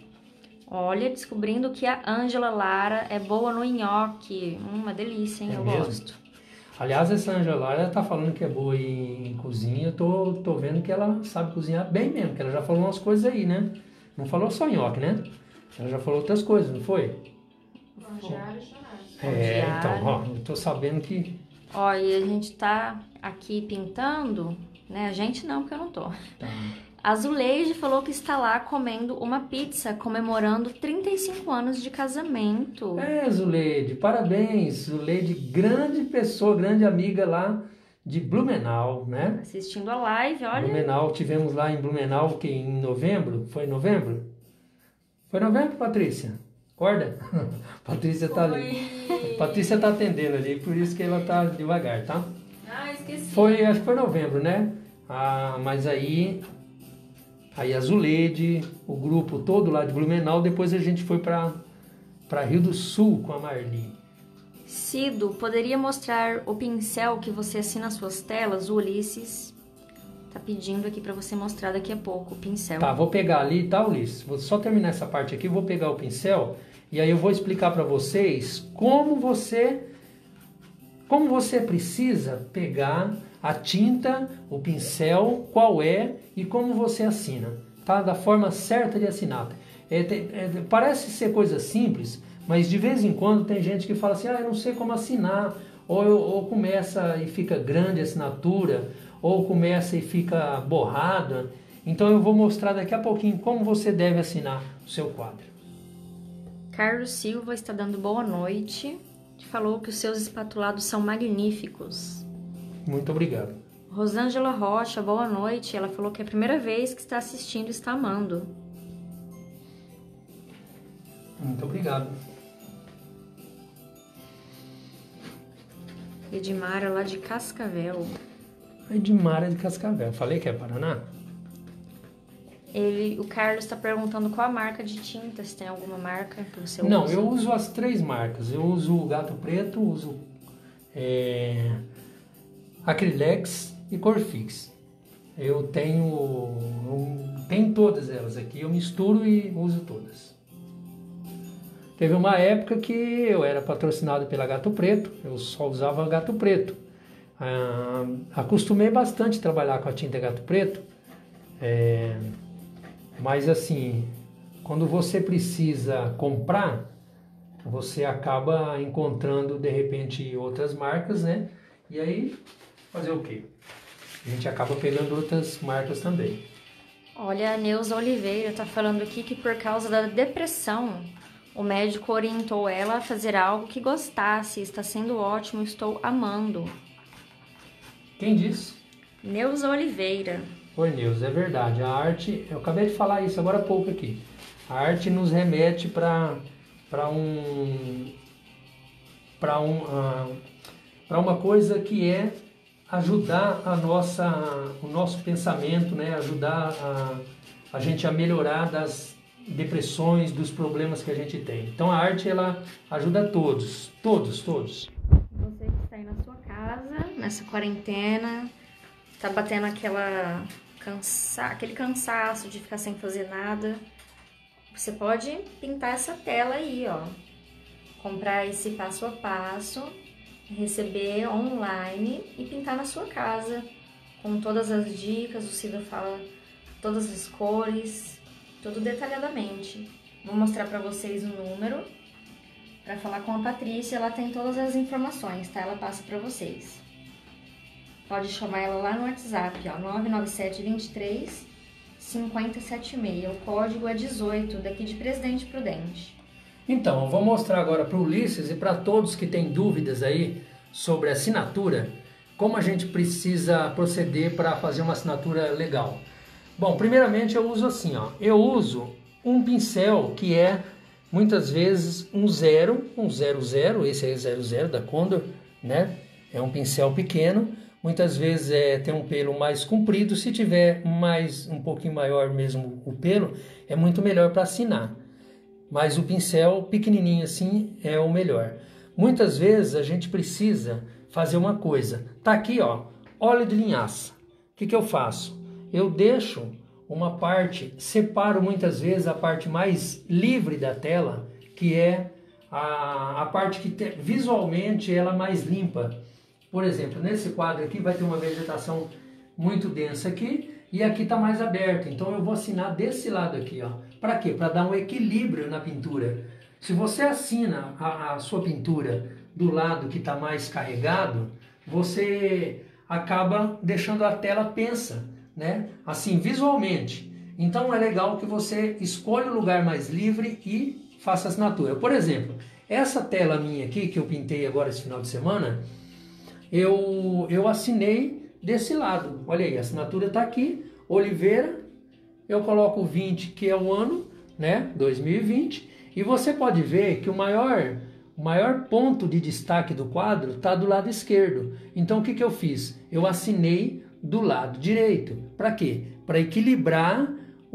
Olha, descobrindo que a Ângela Lara é boa no nhoque. Hum, uma delícia, hein? É eu mesmo? gosto. Aliás, essa Angela, ela tá falando que é boa em, em cozinha. Eu tô, tô vendo que ela sabe cozinhar bem mesmo, que ela já falou umas coisas aí, né? Não falou só nhoque, né? Ela já falou outras coisas, não foi? Pão de alho e churrasco. É, Diário. então, ó, eu tô sabendo que... Ó, e a gente tá aqui pintando, né? A gente não, porque eu não tô. Tá. A Zuleide falou que está lá comendo uma pizza comemorando trinta e cinco anos de casamento. É, Zuleide, parabéns. Zuleide, grande pessoa, grande amiga lá de Blumenau, né? Assistindo a live, olha. Blumenau, tivemos lá em Blumenau, que em novembro, foi em novembro? Foi em novembro, Patrícia? Acorda? Patrícia tá ali. Foi... Patrícia tá atendendo ali, por isso que ela tá devagar, tá? Ah, esqueci. Foi, acho que foi novembro, né? Ah, mas aí, aí a Zuleide, o grupo todo lá de Blumenau, depois a gente foi para para Rio do Sul com a Marli. Cido, poderia mostrar o pincel que você assina nas suas telas? O Ulisses tá pedindo aqui para você mostrar daqui a pouco o pincel. Tá, vou pegar ali, tá, Ulisses? Vou só terminar essa parte aqui, vou pegar o pincel e aí eu vou explicar para vocês como você como você precisa pegar a tinta, o pincel, qual é e como você assina, tá? Da forma certa de assinar. É, tem, é, parece ser coisa simples, mas de vez em quando tem gente que fala assim, ah, eu não sei como assinar, ou, ou começa e fica grande a assinatura, ou começa e fica borrada. Então eu vou mostrar daqui a pouquinho como você deve assinar o seu quadro. Carlos Silva está dando boa noite. Falou que os seus espatulados são magníficos. Muito obrigado. Rosângela Rocha, boa noite. Ela falou que é a primeira vez que está assistindo e está amando. Muito obrigado. Edmara, lá de Cascavel. Edmara de Cascavel. Falei que é Paraná? Ele, o Carlos está perguntando qual a marca de tinta, se tem alguma marca que você usa. Não, eu uso as três marcas. Eu uso o Gato Preto, uso é, Acrylex e Corfix. Eu tenho, um, tenho todas elas aqui, eu misturo e uso todas. Teve uma época que eu era patrocinado pela Gato Preto, eu só usava Gato Preto. Ah, acostumei bastante a trabalhar com a tinta Gato Preto, é, mas assim, quando você precisa comprar, você acaba encontrando de repente outras marcas, né? E aí, fazer o quê? A gente acaba pegando outras marcas também. Olha, a Neuza Oliveira tá falando aqui que por causa da depressão, o médico orientou ela a fazer algo que gostasse. Está sendo ótimo, estou amando. Quem disse? Neuza Oliveira. Oi, Neuza, é verdade. A arte, eu acabei de falar isso agora há pouco aqui. A arte nos remete para para um para um, uh, para uma coisa que é ajudar a nossa, o nosso pensamento, né? Ajudar a, a gente a melhorar das depressões, dos problemas que a gente tem. Então a arte, ela ajuda todos, todos, todos. Você que está aí na sua casa, nessa quarentena, tá batendo aquela cansa... aquele cansaço de ficar sem fazer nada, você pode pintar essa tela aí, ó. Comprar esse passo a passo, receber online e pintar na sua casa, com todas as dicas, o Cida fala todas as cores, tudo detalhadamente. Vou mostrar para vocês o número, para falar com a Patrícia, ela tem todas as informações, tá? Ela passa para vocês. Pode chamar ela lá no WhatsApp, ó, nove nove sete, vinte e três, cinquenta e setenta e seis, o código é dezoito, daqui de Presidente Prudente. Então, eu vou mostrar agora para o Ulisses e para todos que têm dúvidas aí sobre assinatura, como a gente precisa proceder para fazer uma assinatura legal. Bom, primeiramente eu uso assim, ó, eu uso um pincel que é muitas vezes um zero, um zero zero, esse aí é zero zero da Condor, né? É um pincel pequeno, muitas vezes é, tem um pelo mais comprido, se tiver mais um pouquinho maior mesmo o pelo, é muito melhor para assinar. Mas o pincel pequenininho assim é o melhor. Muitas vezes a gente precisa fazer uma coisa. Tá aqui, ó, óleo de linhaça. O que que eu faço? Eu deixo uma parte, separo muitas vezes a parte mais livre da tela, que é a, a parte que te, visualmente ela é mais limpa. Por exemplo, nesse quadro aqui vai ter uma vegetação muito densa aqui e aqui está mais aberto. Então eu vou assinar desse lado aqui, ó. Para quê? Para dar um equilíbrio na pintura. Se você assina a, a sua pintura do lado que está mais carregado, você acaba deixando a tela pensa, né? Assim, visualmente. Então é legal que você escolha o lugar mais livre e faça a assinatura. Por exemplo, essa tela minha aqui, que eu pintei agora esse final de semana, eu, eu assinei desse lado. Olha aí, a assinatura está aqui, Oliveira. Eu coloco vinte, que é o ano, né, dois mil e vinte, e você pode ver que o maior, o maior ponto de destaque do quadro está do lado esquerdo. Então o que que eu fiz? Eu assinei do lado direito. Para quê? Para equilibrar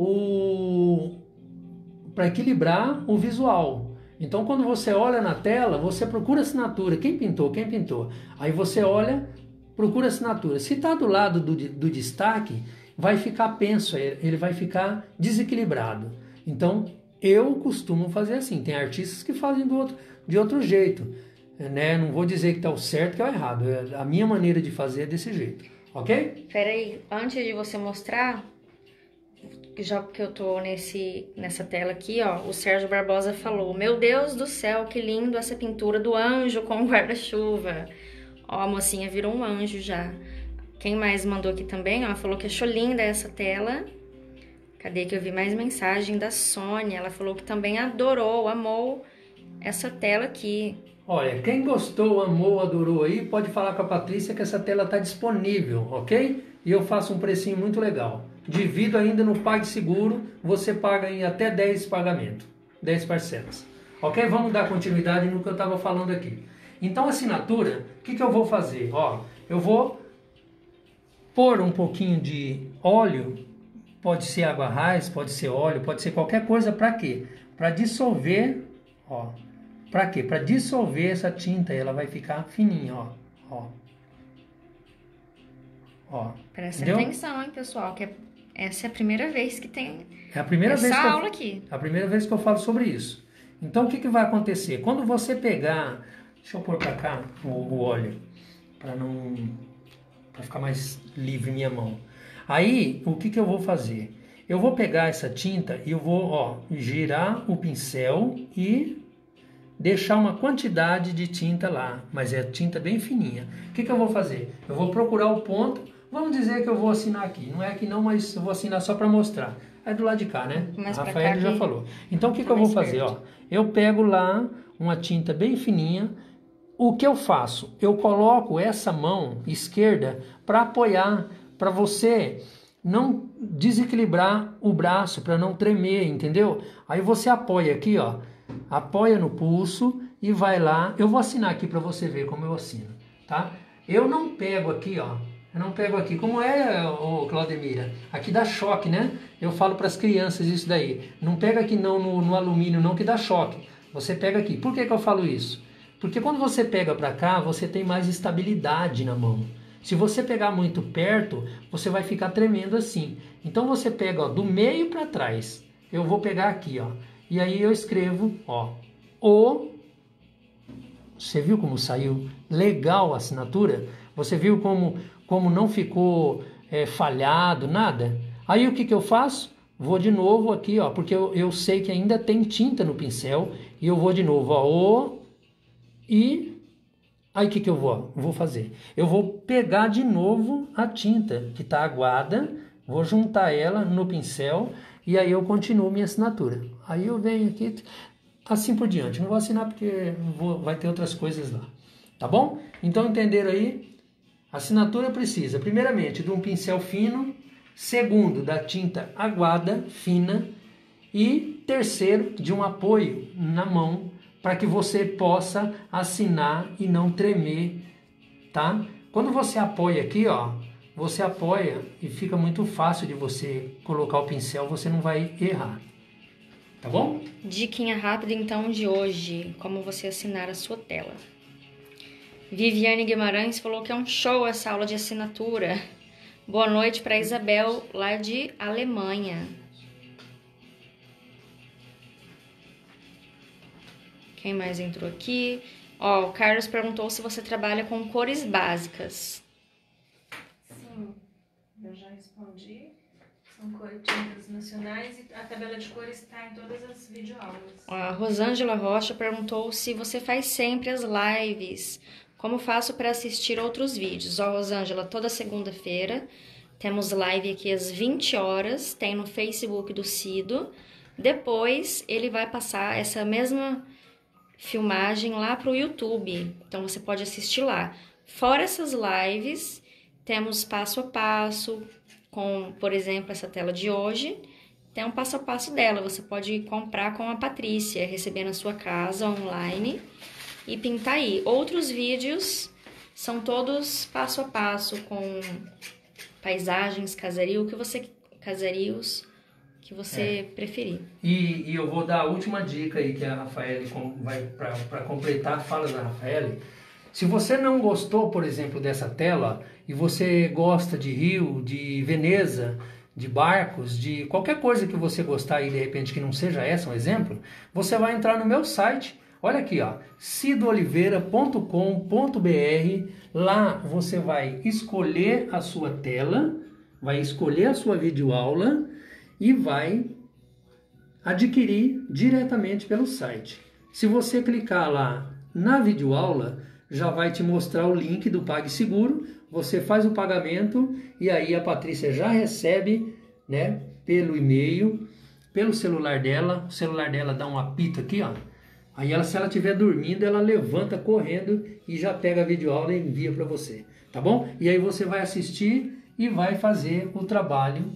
o para equilibrar o visual. Então quando você olha na tela, você procura assinatura. Quem pintou? Quem pintou? Aí você olha, procura assinatura. Se está do lado do, do destaque, vai ficar penso, ele vai ficar desequilibrado. Então, eu costumo fazer assim. Tem artistas que fazem do outro, de outro jeito, né? Não vou dizer que está o certo que é o errado. A minha maneira de fazer é desse jeito, ok? Peraí, antes de você mostrar, já que eu tô nesse, nessa tela aqui, ó, o Sérgio Barbosa falou: meu Deus do céu, que lindo essa pintura do anjo com guarda-chuva. Ó, a mocinha virou um anjo já. Quem mais mandou aqui também, ó, falou que achou linda essa tela. Cadê que eu vi mais mensagem da Sônia? Ela falou que também adorou, amou essa tela aqui. Olha, quem gostou, amou, adorou aí, pode falar com a Patrícia que essa tela está disponível, ok? E eu faço um precinho muito legal. Divido ainda no PagSeguro, você paga em até dez pagamentos, dez parcelas. Ok? Vamos dar continuidade no que eu estava falando aqui. Então, assinatura, o que, que eu vou fazer? Ó, eu vou pôr um pouquinho de óleo, pode ser água raiz, pode ser óleo, pode ser qualquer coisa, para quê? Para dissolver, ó. Para quê? Para dissolver essa tinta, ela vai ficar fininha, ó. Ó. Ó. Presta Entendeu? atenção, hein, pessoal, que é- essa é a primeira vez que tem É a primeira essa vez que eu, aula aqui. a primeira vez que eu falo sobre isso. Então, o que, que vai acontecer? Quando você pegar... Deixa eu pôr para cá o, o óleo, para não... para ficar mais livre minha mão. Aí, o que, que eu vou fazer? Eu vou pegar essa tinta e eu vou, ó, girar o pincel e deixar uma quantidade de tinta lá, mas é tinta bem fininha. O que, que eu vou fazer? Eu vou procurar o ponto, vamos dizer que eu vou assinar aqui. Não é aqui não, mas eu vou assinar só para mostrar. É do lado de cá, né? Mais A pra Rafael cá já que falou. Então, o que, tá que eu vou mais fazer? perto. Ó, eu pego lá uma tinta bem fininha. O que eu faço? Eu coloco essa mão esquerda para apoiar, para você não desequilibrar o braço, para não tremer, entendeu? Aí você apoia aqui, ó, apoia no pulso e vai lá. Eu vou assinar aqui para você ver como eu assino, tá? Eu não pego aqui, ó, eu não pego aqui. Como é, ô Claudemira? Aqui dá choque, né? Eu falo para as crianças isso daí. Não pega aqui não no, no alumínio não, que dá choque. Você pega aqui. Por que que eu falo isso? Porque quando você pega para cá, você tem mais estabilidade na mão. Se você pegar muito perto, você vai ficar tremendo assim. Então você pega, ó, do meio para trás. Eu vou pegar aqui, ó. E aí eu escrevo, ó, o. Você viu como saiu legal a assinatura? Você viu como, como não ficou é, falhado, nada? Aí o que que eu faço? Vou de novo aqui, ó, porque eu, eu sei que ainda tem tinta no pincel. E eu vou de novo, ó, o. E aí o que, que eu vou, vou fazer? Eu vou pegar de novo a tinta que está aguada, vou juntar ela no pincel e aí eu continuo minha assinatura. Aí eu venho aqui, assim por diante. Não vou assinar porque vou, vai ter outras coisas lá. Tá bom? Então entenderam aí? A assinatura precisa, primeiramente, de um pincel fino, segundo, da tinta aguada, fina, e terceiro, de um apoio na mão, para que você possa assinar e não tremer, tá? Quando você apoia aqui, ó, você apoia e fica muito fácil de você colocar o pincel, você não vai errar, tá bom? Diquinha rápida então de hoje, como você assinar a sua tela. Viviane Guimarães falou que é um show essa aula de assinatura. Boa noite para Isabel, lá de Alemanha. Quem mais entrou aqui? Ó, o Carlos perguntou se você trabalha com cores básicas. Sim, eu já respondi. São cores tintas nacionais e a tabela de cores está em todas as videoaulas. A Rosângela Rocha perguntou se você faz sempre as lives. Como faço para assistir outros vídeos? Ó, Rosângela, toda segunda-feira temos live aqui às vinte horas, tem no Facebook do Cido. Depois ele vai passar essa mesma filmagem lá para o YouTube, então você pode assistir lá. Fora essas lives, temos passo a passo, com, por exemplo, essa tela de hoje, tem um passo a passo dela, você pode comprar com a Patrícia, receber na sua casa online e pintar aí. Outros vídeos são todos passo a passo, com paisagens, casario, que você, casarios, que você é. preferir. E, e eu vou dar a última dica aí que a Rafael vai para completar a fala da Rafael. Se você não gostou, por exemplo, dessa tela e você gosta de rio, de Veneza, de barcos, de qualquer coisa que você gostar aí de repente que não seja essa um exemplo, você vai entrar no meu site. Olha aqui, ó, cido oliveira ponto com ponto br. Lá você vai escolher a sua tela, vai escolher a sua videoaula e vai adquirir diretamente pelo site. Se você clicar lá na videoaula, já vai te mostrar o link do PagSeguro, você faz o pagamento e aí a Patrícia já recebe, né, pelo e-mail, pelo celular dela, o celular dela dá um apito aqui, ó. Aí ela, se ela estiver dormindo, ela levanta correndo e já pega a videoaula e envia para você, tá bom? E aí você vai assistir e vai fazer o trabalho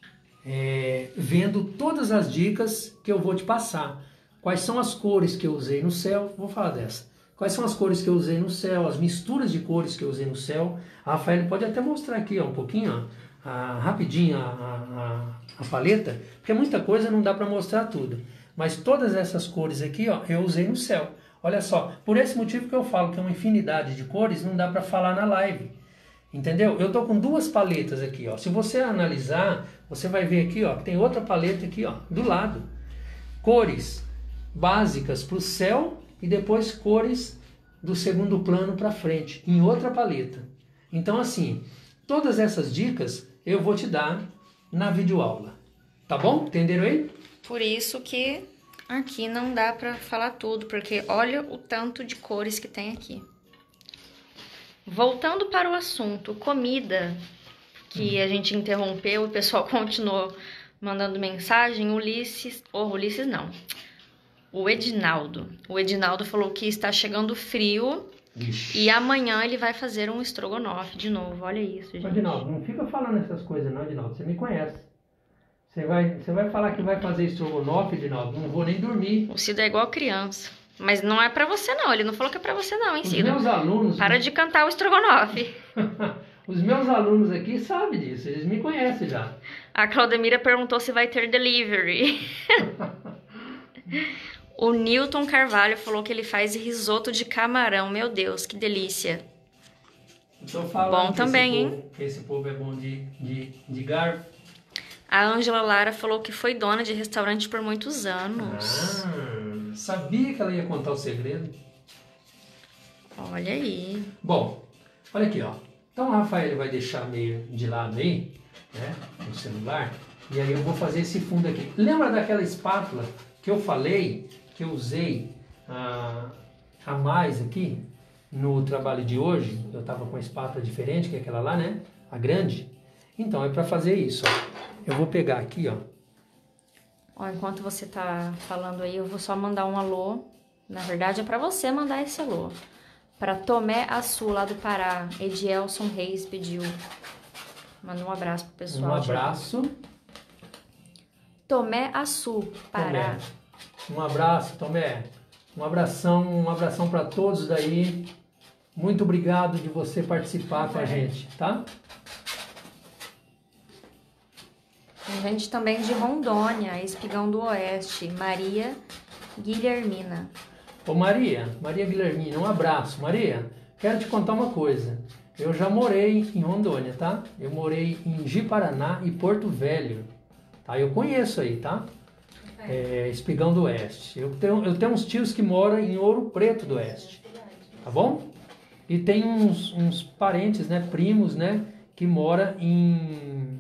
É, vendo todas as dicas que eu vou te passar. Quais são as cores que eu usei no céu? Vou falar dessa. Quais são as cores que eu usei no céu, as misturas de cores que eu usei no céu. A Rafael pode até mostrar aqui, ó, um pouquinho, ó, a, rapidinho a, a, a paleta, porque muita coisa não dá para mostrar tudo. Mas todas essas cores aqui, ó, eu usei no céu. Olha só, por esse motivo que eu falo que é uma infinidade de cores, não dá para falar na live. Entendeu? Eu tô com duas paletas aqui, ó. Se você analisar, você vai ver aqui, ó, que tem outra paleta aqui, ó, do lado. Cores básicas para o céu e depois cores do segundo plano para frente, em outra paleta. Então, assim, todas essas dicas eu vou te dar na videoaula. Tá bom? Entenderam aí? Por isso que aqui não dá pra falar tudo, porque olha o tanto de cores que tem aqui. Voltando para o assunto, comida, que a gente interrompeu, o pessoal continuou mandando mensagem, Ulisses, ou oh, Ulisses não, o Edinaldo. O Edinaldo falou que está chegando frio. Ixi. E amanhã ele vai fazer um estrogonofe de novo, olha isso, gente. Edinaldo, não fica falando essas coisas não, Edinaldo, você me conhece. Você vai, você vai falar que vai fazer estrogonofe, Edinaldo, não vou nem dormir. O Cido é igual criança. Mas não é pra você não, ele não falou que é pra você não, hein, Os Cido? meus alunos... Para de cantar o estrogonofe. Os meus alunos aqui sabem disso, eles me conhecem já. A Claudemira perguntou se vai ter delivery. O Newton Carvalho falou que ele faz risoto de camarão. Meu Deus, que delícia. Bom também, hein? Povo, esse povo é bom de, de, de garfo. A Ângela Lara falou que foi dona de restaurante por muitos anos. Ah, sabia que ela ia contar o segredo. Olha aí. Bom, olha aqui, ó. Então o Rafael vai deixar meio de lado aí, né, no celular. E aí eu vou fazer esse fundo aqui. Lembra daquela espátula que eu falei, que eu usei a, a mais aqui no trabalho de hoje? Eu tava com a espátula diferente que aquela lá, né? A grande. Então é para fazer isso, ó. Eu vou pegar aqui, ó. Ó, enquanto você tá falando aí, eu vou só mandar um alô. Na verdade, é para você mandar esse alô. Para Tomé Açu, lá do Pará. Edielson Reis pediu. Manda um abraço pro pessoal. Um abraço. Já. Tomé Açu, Pará. Tomé. Um abraço, Tomé. Um abração, um abração para todos daí. Muito obrigado de você participar com a gente, tá? Tem gente também de Rondônia, Espigão do Oeste, Maria Guilhermina. Ô Maria, Maria Guilhermina, um abraço. Maria, quero te contar uma coisa. Eu já morei em Rondônia, tá? Eu morei em Ji-Paraná e Porto Velho. Tá? Eu conheço aí, tá? É, Espigão do Oeste. Eu tenho, eu tenho uns tios que moram em Ouro Preto do Oeste. Tá bom? E tem uns, uns parentes, né? Primos, né? Que moram em...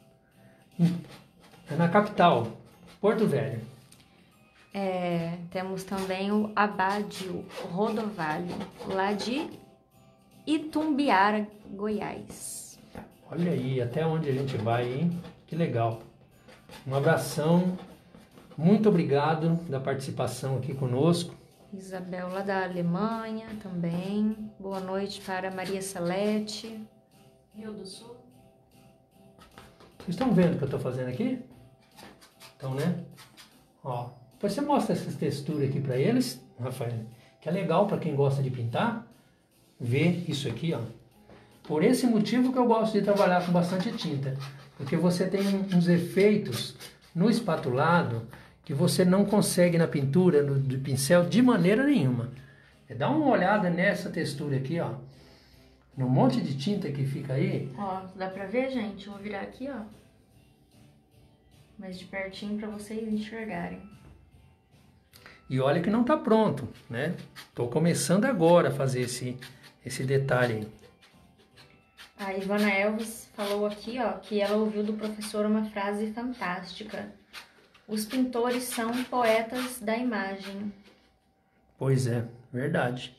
na capital, Porto Velho. É, temos também o Abádio Rodovalho, lá de Itumbiara, Goiás. Olha aí, até onde a gente vai, hein? Que legal. Um abração, muito obrigado da participação aqui conosco. Isabel, lá da Alemanha também. Boa noite para Maria Salete. Rio do Sul. Vocês estão vendo o que eu estou fazendo aqui? Então, né? Ó, depois você mostra essa textura aqui para eles, Rafael, que é legal para quem gosta de pintar, ver isso aqui, ó. Por esse motivo que eu gosto de trabalhar com bastante tinta, porque você tem uns efeitos no espatulado que você não consegue na pintura, no, do pincel, de maneira nenhuma. Dá uma olhada nessa textura aqui, ó. No monte de tinta que fica aí. Ó, dá pra ver, gente? Vou virar aqui, ó. Mais de pertinho pra vocês enxergarem. E olha que não tá pronto, né? Tô começando agora a fazer esse, esse detalhe aí. A Ivana Elvis falou aqui, ó, que ela ouviu do professor uma frase fantástica. Os pintores são poetas da imagem. Pois é, verdade.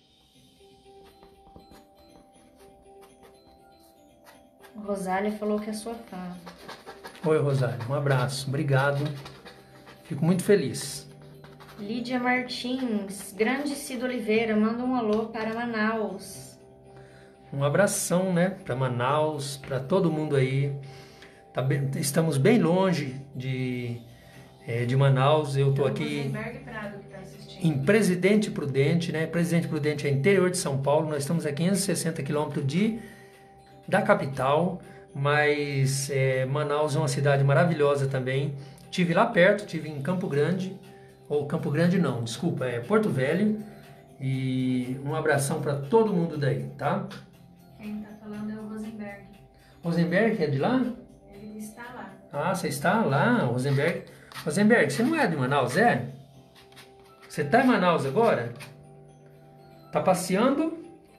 Rosália falou que é sua fã. Oi, Rosália, um abraço, obrigado. Fico muito feliz. Lídia Martins, grande Cido Oliveira, manda um alô para Manaus. Um abração, né, para Manaus, para todo mundo aí. Tá bem, estamos bem longe de é, de Manaus. Eu tô É o aqui Rosenberg Prado que tá assistindo. em Presidente Prudente, né? Presidente Prudente é interior de São Paulo. Nós estamos a quinhentos e sessenta quilômetros de, da capital, mas é, Manaus é uma cidade maravilhosa também. Tive lá perto, tive em Campo Grande, ou Campo Grande não, desculpa, é Porto Velho. E um abração para todo mundo daí, tá? Quem tá falando é o Rosenberg. Rosenberg é de lá? Ele está lá. Ah, você está lá, Rosenberg. Rosenberg, você não é de Manaus, é? Você tá em Manaus agora? Tá passeando?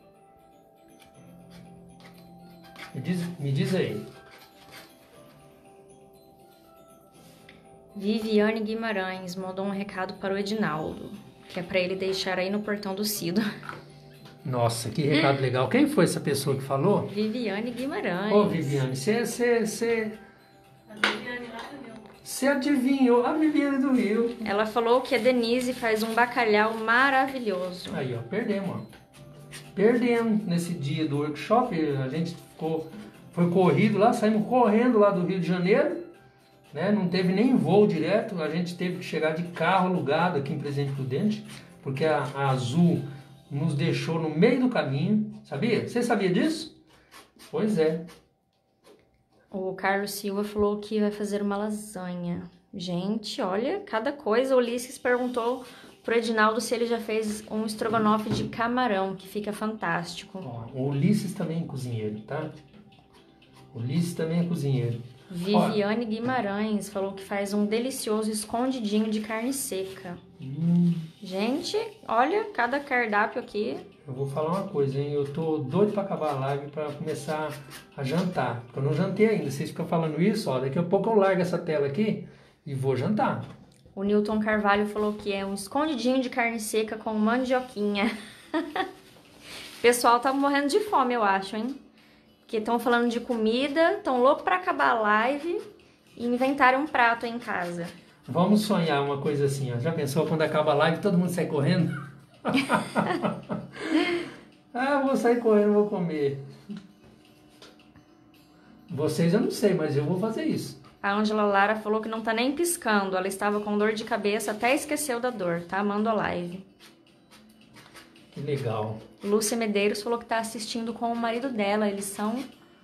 Me diz, me diz aí. Viviane Guimarães mandou um recado para o Edinaldo, que é para ele deixar aí no portão do Cido. Nossa, que recado legal. Quem foi essa pessoa que falou? Viviane Guimarães. Ô, Viviane, você, você, você, A Viviane lá do Rio. você adivinhou a Viviane do Rio. Ela falou que a Denise faz um bacalhau maravilhoso. Aí, ó, perdemos, ó. Perdemos nesse dia do workshop. A gente ficou, foi corrido lá, saímos correndo lá do Rio de Janeiro. Né? Não teve nem voo direto, a gente teve que chegar de carro alugado aqui em Presidente Prudente, porque a, a Azul nos deixou no meio do caminho, sabia? Você sabia disso? Pois é. O Carlos Silva falou que vai fazer uma lasanha. Gente, olha, cada coisa. O Ulisses perguntou pro Edinaldo se ele já fez um estrogonofe de camarão, que fica fantástico. Ó, o Ulisses também é cozinheiro, tá? O Ulisses também é cozinheiro. Viviane Guimarães falou que faz um delicioso escondidinho de carne seca. Hum, Gente, olha, cada cardápio aqui. eu vou falar uma coisa, hein? Eu tô doido pra acabar a live pra começar a jantar. Porque eu não jantei ainda. Vocês ficam falando isso, ó. Daqui a pouco eu largo essa tela aqui e vou jantar. O Newton Carvalho falou que é um escondidinho de carne seca com mandioquinha. O pessoal tá morrendo de fome, eu acho, hein? Porque estão falando de comida, estão loucos pra acabar a live e inventarem um prato aí em casa. Vamos sonhar uma coisa assim, ó. Já pensou quando acaba a live todo mundo sai correndo? Ah, eu vou sair correndo, vou comer. Vocês eu não sei, mas eu vou fazer isso. A Ângela Lara falou que não tá nem piscando. Ela estava com dor de cabeça, até esqueceu da dor, tá amando a live. Que legal. Lúcia Medeiros falou que tá assistindo com o marido dela. Eles são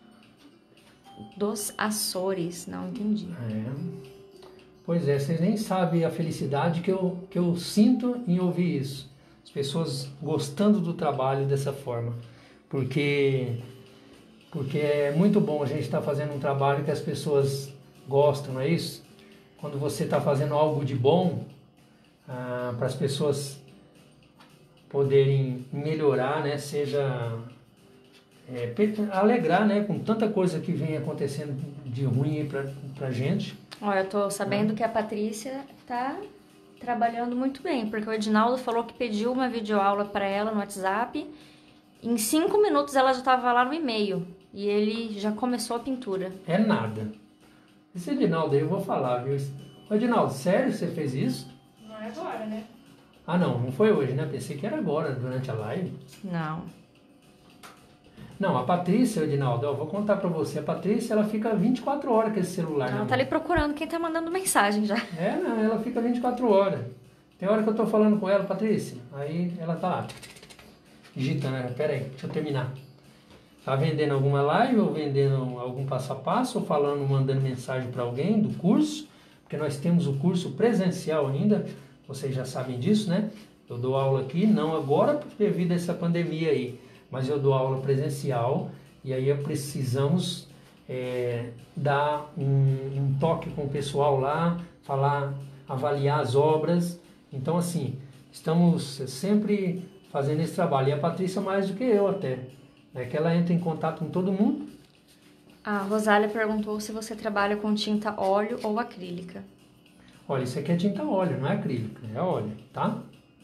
dos Açores. Não entendi. É. Pois é, vocês nem sabem a felicidade que eu, que eu sinto em ouvir isso. As pessoas gostando do trabalho dessa forma. Porque, porque é muito bom a gente estar fazendo um trabalho que as pessoas gostam, não é isso? Quando você está fazendo algo de bom, ah, para as pessoas poderem melhorar, né? Seja é, alegrar, né? Com tanta coisa que vem acontecendo de ruim para a gente. Olha, eu tô sabendo que a Patrícia tá trabalhando muito bem, porque o Edinaldo falou que pediu uma videoaula para ela no WhatsApp. Em cinco minutos ela já estava lá no e-mail e ele já começou a pintura. É nada. Esse Edinaldo aí eu vou falar, viu? Ô, Edinaldo, sério você fez isso? Não é agora, né? Ah, não, não foi hoje, né? Pensei que era agora, durante a live. Não. Não, a Patrícia, Edinaldo, eu vou contar pra você. A Patrícia, ela fica vinte e quatro horas com esse celular. Ela na tá mão. ali procurando quem tá mandando mensagem já. É, não, ela fica vinte e quatro horas. Tem hora que eu tô falando com ela, Patrícia, aí ela tá lá, digitando, né? Pera aí, deixa eu terminar. Tá vendendo alguma live, ou vendendo algum passo a passo, ou falando, mandando mensagem para alguém do curso, porque nós temos o curso presencial ainda, vocês já sabem disso, né? Eu dou aula aqui, não agora devido a essa pandemia aí, mas eu dou aula presencial, e aí precisamos é, dar um, um toque com o pessoal lá, falar, avaliar as obras. Então, assim, estamos sempre fazendo esse trabalho. E a Patrícia mais do que eu até. É que ela entra em contato com todo mundo. A Rosália perguntou se você trabalha com tinta óleo ou acrílica. Olha, isso aqui é tinta óleo, não é acrílica, é óleo, tá?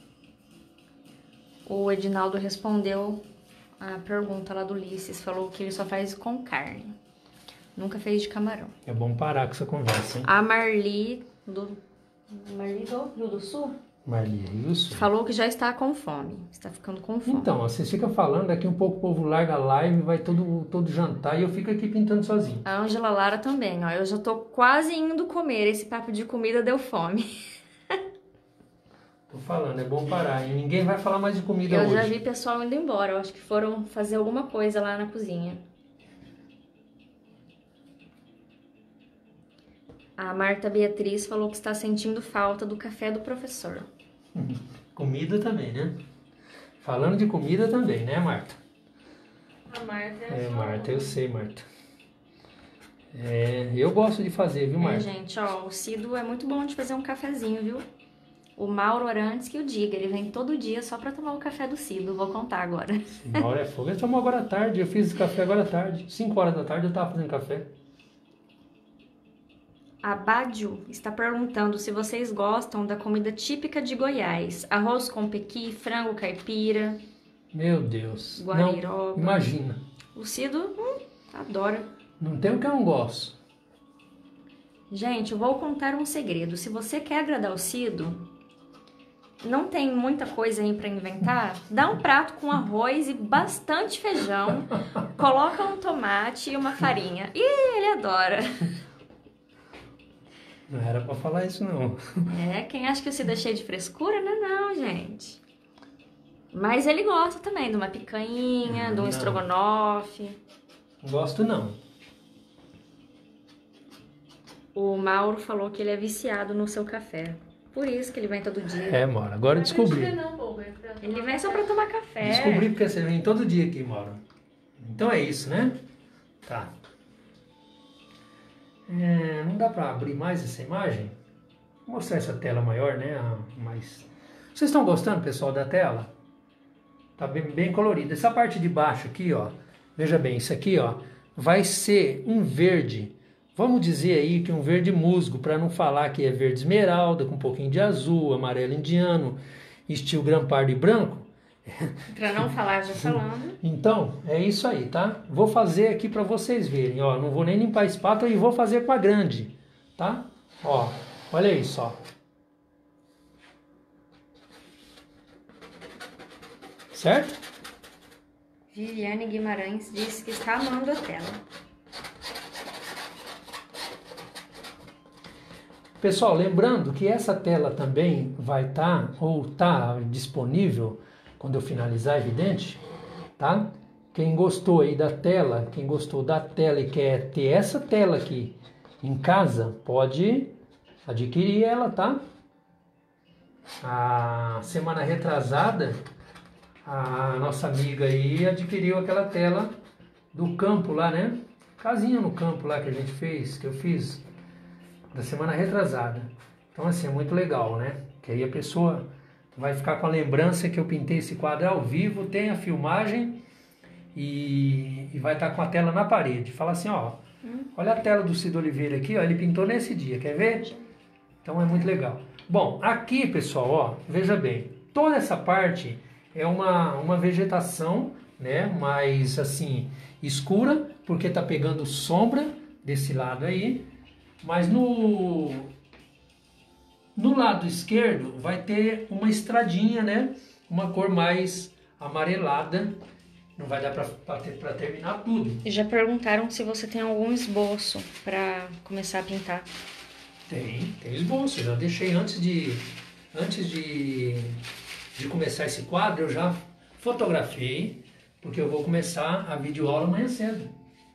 O Edinaldo respondeu a pergunta lá do Ulisses, falou que ele só faz com carne. Nunca fez de camarão. É bom parar com essa conversa, hein? A Marli do... Marli do Rio do Sul? Marli, é isso? Falou que já está com fome. Está ficando com fome. Então, ó, vocês ficam falando, daqui um pouco o povo larga a live, vai todo, todo jantar e eu fico aqui pintando sozinho. A Ângela Lara também, ó. Eu já tô quase indo comer. Esse papo de comida deu fome. Tô falando, é bom parar. E ninguém vai falar mais de comida Eu hoje. já vi pessoal indo embora. Eu acho que foram fazer alguma coisa lá na cozinha. A Marta Beatriz falou que está sentindo falta do café do professor. Comida também, né? Falando de comida também, né, Marta? A Marta É, só- Marta, eu sei, Marta. É, eu gosto de fazer, viu, É, Marta? gente, ó, o Cido é muito bom de fazer um cafezinho, viu? O Mauro Arantes que o diga, ele vem todo dia só pra tomar o café do Cido, vou contar agora. Uma hora é fogo. Ele tomou agora à tarde, eu fiz esse café agora à tarde. cinco horas da tarde eu tava fazendo café. A Bádio está perguntando se vocês gostam da comida típica de Goiás. Arroz com pequi, frango caipira, Meu Deus. guariroba. Não, imagina. O Cido hum, adora. Não tem o que eu não gosto. Gente, eu vou contar um segredo. Se você quer agradar o Cido, não tem muita coisa aí pra inventar, dá um prato com arroz e bastante feijão, coloca um tomate e uma farinha. E ele adora. Não era pra falar isso, não. É, quem acha que o Cido é cheio de frescura, não é não, gente. Mas ele gosta também de uma picanha, de um Não. estrogonofe. Não gosto, não. O Mauro falou que ele é viciado no seu café. Por isso que ele vem todo dia. É, Mauro, agora eu Não descobri. acredita não, bobo, é pra Ele tomar vem só café. pra tomar café. Descobri porque você vem todo dia aqui, Mauro. Então é isso, né? Tá. É, não dá pra abrir mais essa imagem? Vou mostrar essa tela maior, né? A mais... Vocês estão gostando, pessoal, da tela? Tá bem, bem colorida. Essa parte de baixo aqui, ó. Veja bem, isso aqui, ó. Vai ser um verde. Vamos dizer aí que um verde musgo, para não falar que é verde esmeralda, com um pouquinho de azul, amarelo indiano, estilo grampardo e branco. Pra não falar já falando. Então, é isso aí, tá? Vou fazer aqui para vocês verem, ó. Não vou nem limpar a espátula e vou fazer com a grande, tá? Ó, olha isso, ó. Certo? Viviane Guimarães disse que está amando a tela. Pessoal, lembrando que essa tela também vai estar, ou tá disponível, quando eu finalizar, evidente, tá? Quem gostou aí da tela, quem gostou da tela e quer ter essa tela aqui em casa, pode adquirir ela, tá? A semana retrasada, a nossa amiga aí adquiriu aquela tela do campo lá, né? Casinha no campo lá que a gente fez, que eu fiz da semana retrasada. Então assim, é muito legal, né? Que aí a pessoa vai ficar com a lembrança que eu pintei esse quadro ao vivo, tem a filmagem e, e vai estar com a tela na parede. Fala assim, ó, olha a tela do Cido Oliveira aqui, ó, ele pintou nesse dia, quer ver? Então é muito legal. Bom, aqui, pessoal, ó, veja bem, toda essa parte é uma, uma vegetação, né, mais assim, escura, porque tá pegando sombra desse lado aí, mas no, no lado esquerdo vai ter uma estradinha, né, uma cor mais amarelada, não vai dar para terminar tudo. E já perguntaram se você tem algum esboço para começar a pintar. Tem, tem esboço, já deixei antes de, antes de, de começar esse quadro, eu já fotografei, porque eu vou começar a videoaula amanhã cedo.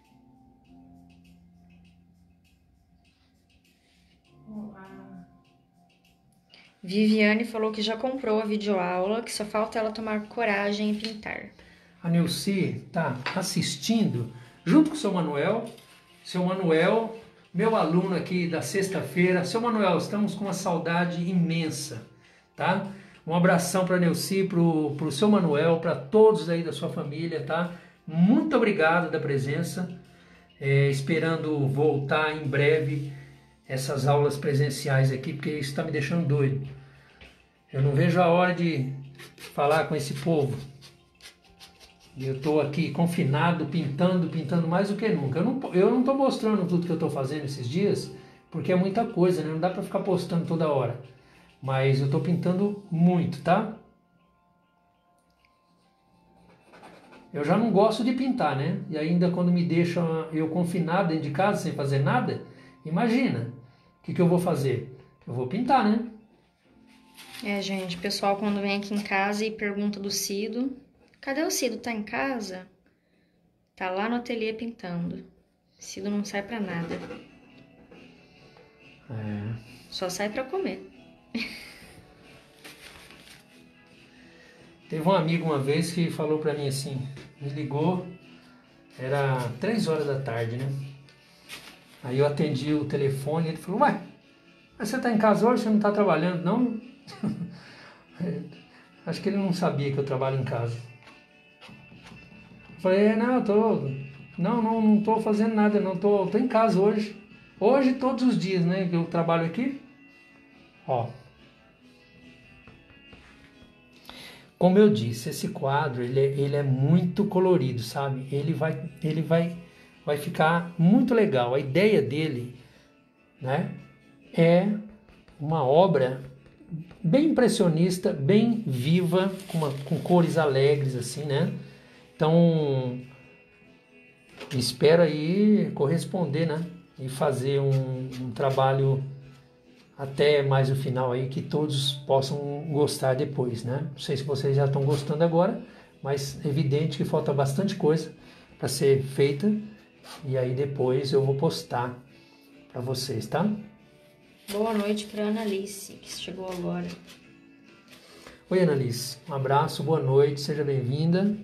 Viviane falou que já comprou a videoaula, que só falta ela tomar coragem e pintar. A Neuci está assistindo junto com o seu Manuel. Seu Manuel, meu aluno aqui da sexta-feira. Seu Manuel, estamos com uma saudade imensa, tá? Um abração para a Neuci, para o seu Manuel, para todos aí da sua família, tá? Muito obrigado da presença. É, esperando voltar em breve essas aulas presenciais aqui, porque isso está me deixando doido. Eu não vejo a hora de falar com esse povo. Eu estou aqui confinado, pintando, pintando mais do que nunca. Eu não eu não estou mostrando tudo que eu estou fazendo esses dias, porque é muita coisa, né? Não dá para ficar postando toda hora. Mas eu tô pintando muito, tá? Eu já não gosto de pintar, né? E ainda quando me deixam eu confinado dentro de casa sem fazer nada, imagina, o que, que eu vou fazer? Eu vou pintar, né? É, gente, o pessoal quando vem aqui em casa e pergunta do Cido, cadê o Cido? Tá em casa? Tá lá no ateliê pintando. Cido não sai pra nada. É. Só sai pra comer. Teve um amigo uma vez que falou pra mim assim, me ligou, era três horas da tarde, né? Aí eu atendi o telefone e ele falou, ué, mas você tá em casa hoje, você não tá trabalhando, não? Acho que ele não sabia que eu trabalho em casa. Eu falei, não, eu tô, não, não, não tô fazendo nada, não, tô, tô em casa hoje. Hoje, todos os dias, né, que eu trabalho aqui. Ó. Como eu disse, esse quadro, ele é, ele é muito colorido, sabe? Ele vai, ele vai, vai ficar muito legal. A ideia dele, né, é uma obra bem impressionista, bem viva, com, uma, com cores alegres, assim, né? Então, espero aí corresponder, né? E fazer um, um trabalho até mais o final aí, que todos possam gostar depois, né? Não sei se vocês já estão gostando agora, mas é evidente que falta bastante coisa para ser feita, e aí depois eu vou postar para vocês, tá? Boa noite para Ana Alice, que chegou agora. Oi, Ana Alice, um abraço, boa noite, seja bem-vinda.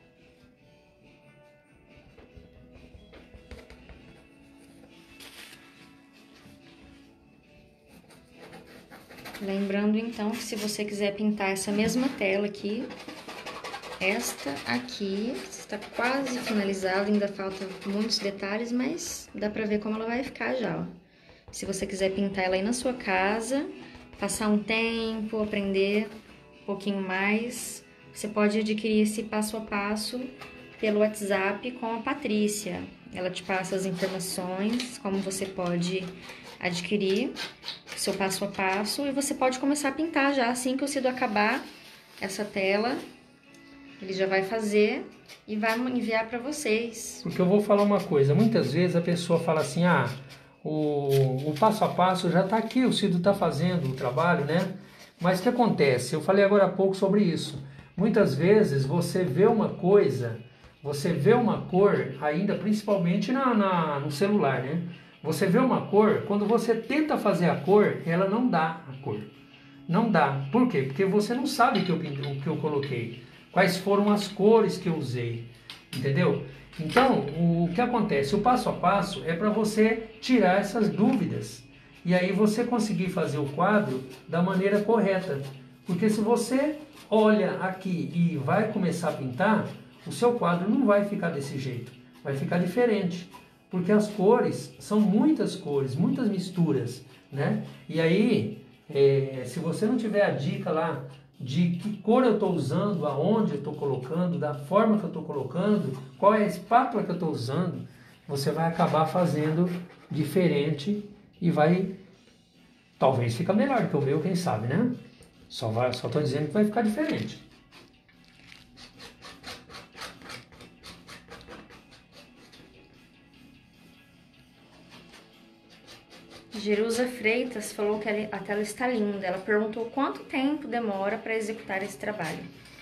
Lembrando então que se você quiser pintar essa mesma tela aqui, esta aqui está quase finalizada, ainda faltam muitos detalhes, mas dá pra ver como ela vai ficar já, ó. Se você quiser pintar ela aí na sua casa, passar um tempo, aprender um pouquinho mais, você pode adquirir esse passo a passo pelo WhatsApp com a Patrícia. Ela te passa as informações, como você pode adquirir seu passo a passo, e você pode começar a pintar já assim que o Cido acabar essa tela. Ele já vai fazer e vai enviar para vocês. Porque eu vou falar uma coisa, muitas vezes a pessoa fala assim, ah, o, o passo a passo já está aqui, o Cido está fazendo o trabalho, né? Mas o que acontece? Eu falei agora há pouco sobre isso. Muitas vezes você vê uma coisa, você vê uma cor, ainda principalmente na, na, no celular, né? Você vê uma cor, quando você tenta fazer a cor, ela não dá a cor. Não dá. Por quê? Porque você não sabe o que eu, o que eu coloquei. Quais foram as cores que eu usei. Entendeu? Então, o que acontece? O passo a passo é para você tirar essas dúvidas. E aí você conseguir fazer o quadro da maneira correta. Porque se você olha aqui e vai começar a pintar, o seu quadro não vai ficar desse jeito. Vai ficar diferente. Porque as cores são muitas cores, muitas misturas, né? E aí, é, se você não tiver a dica lá de que cor eu estou usando, aonde eu estou colocando, da forma que eu estou colocando, qual é a espátula que eu estou usando, você vai acabar fazendo diferente e vai, talvez fica melhor que o meu, quem sabe, né? Só vai, só estou dizendo que vai ficar diferente. Jerusa Freitas falou que a tela está linda. Ela perguntou quanto tempo demora para executar esse trabalho.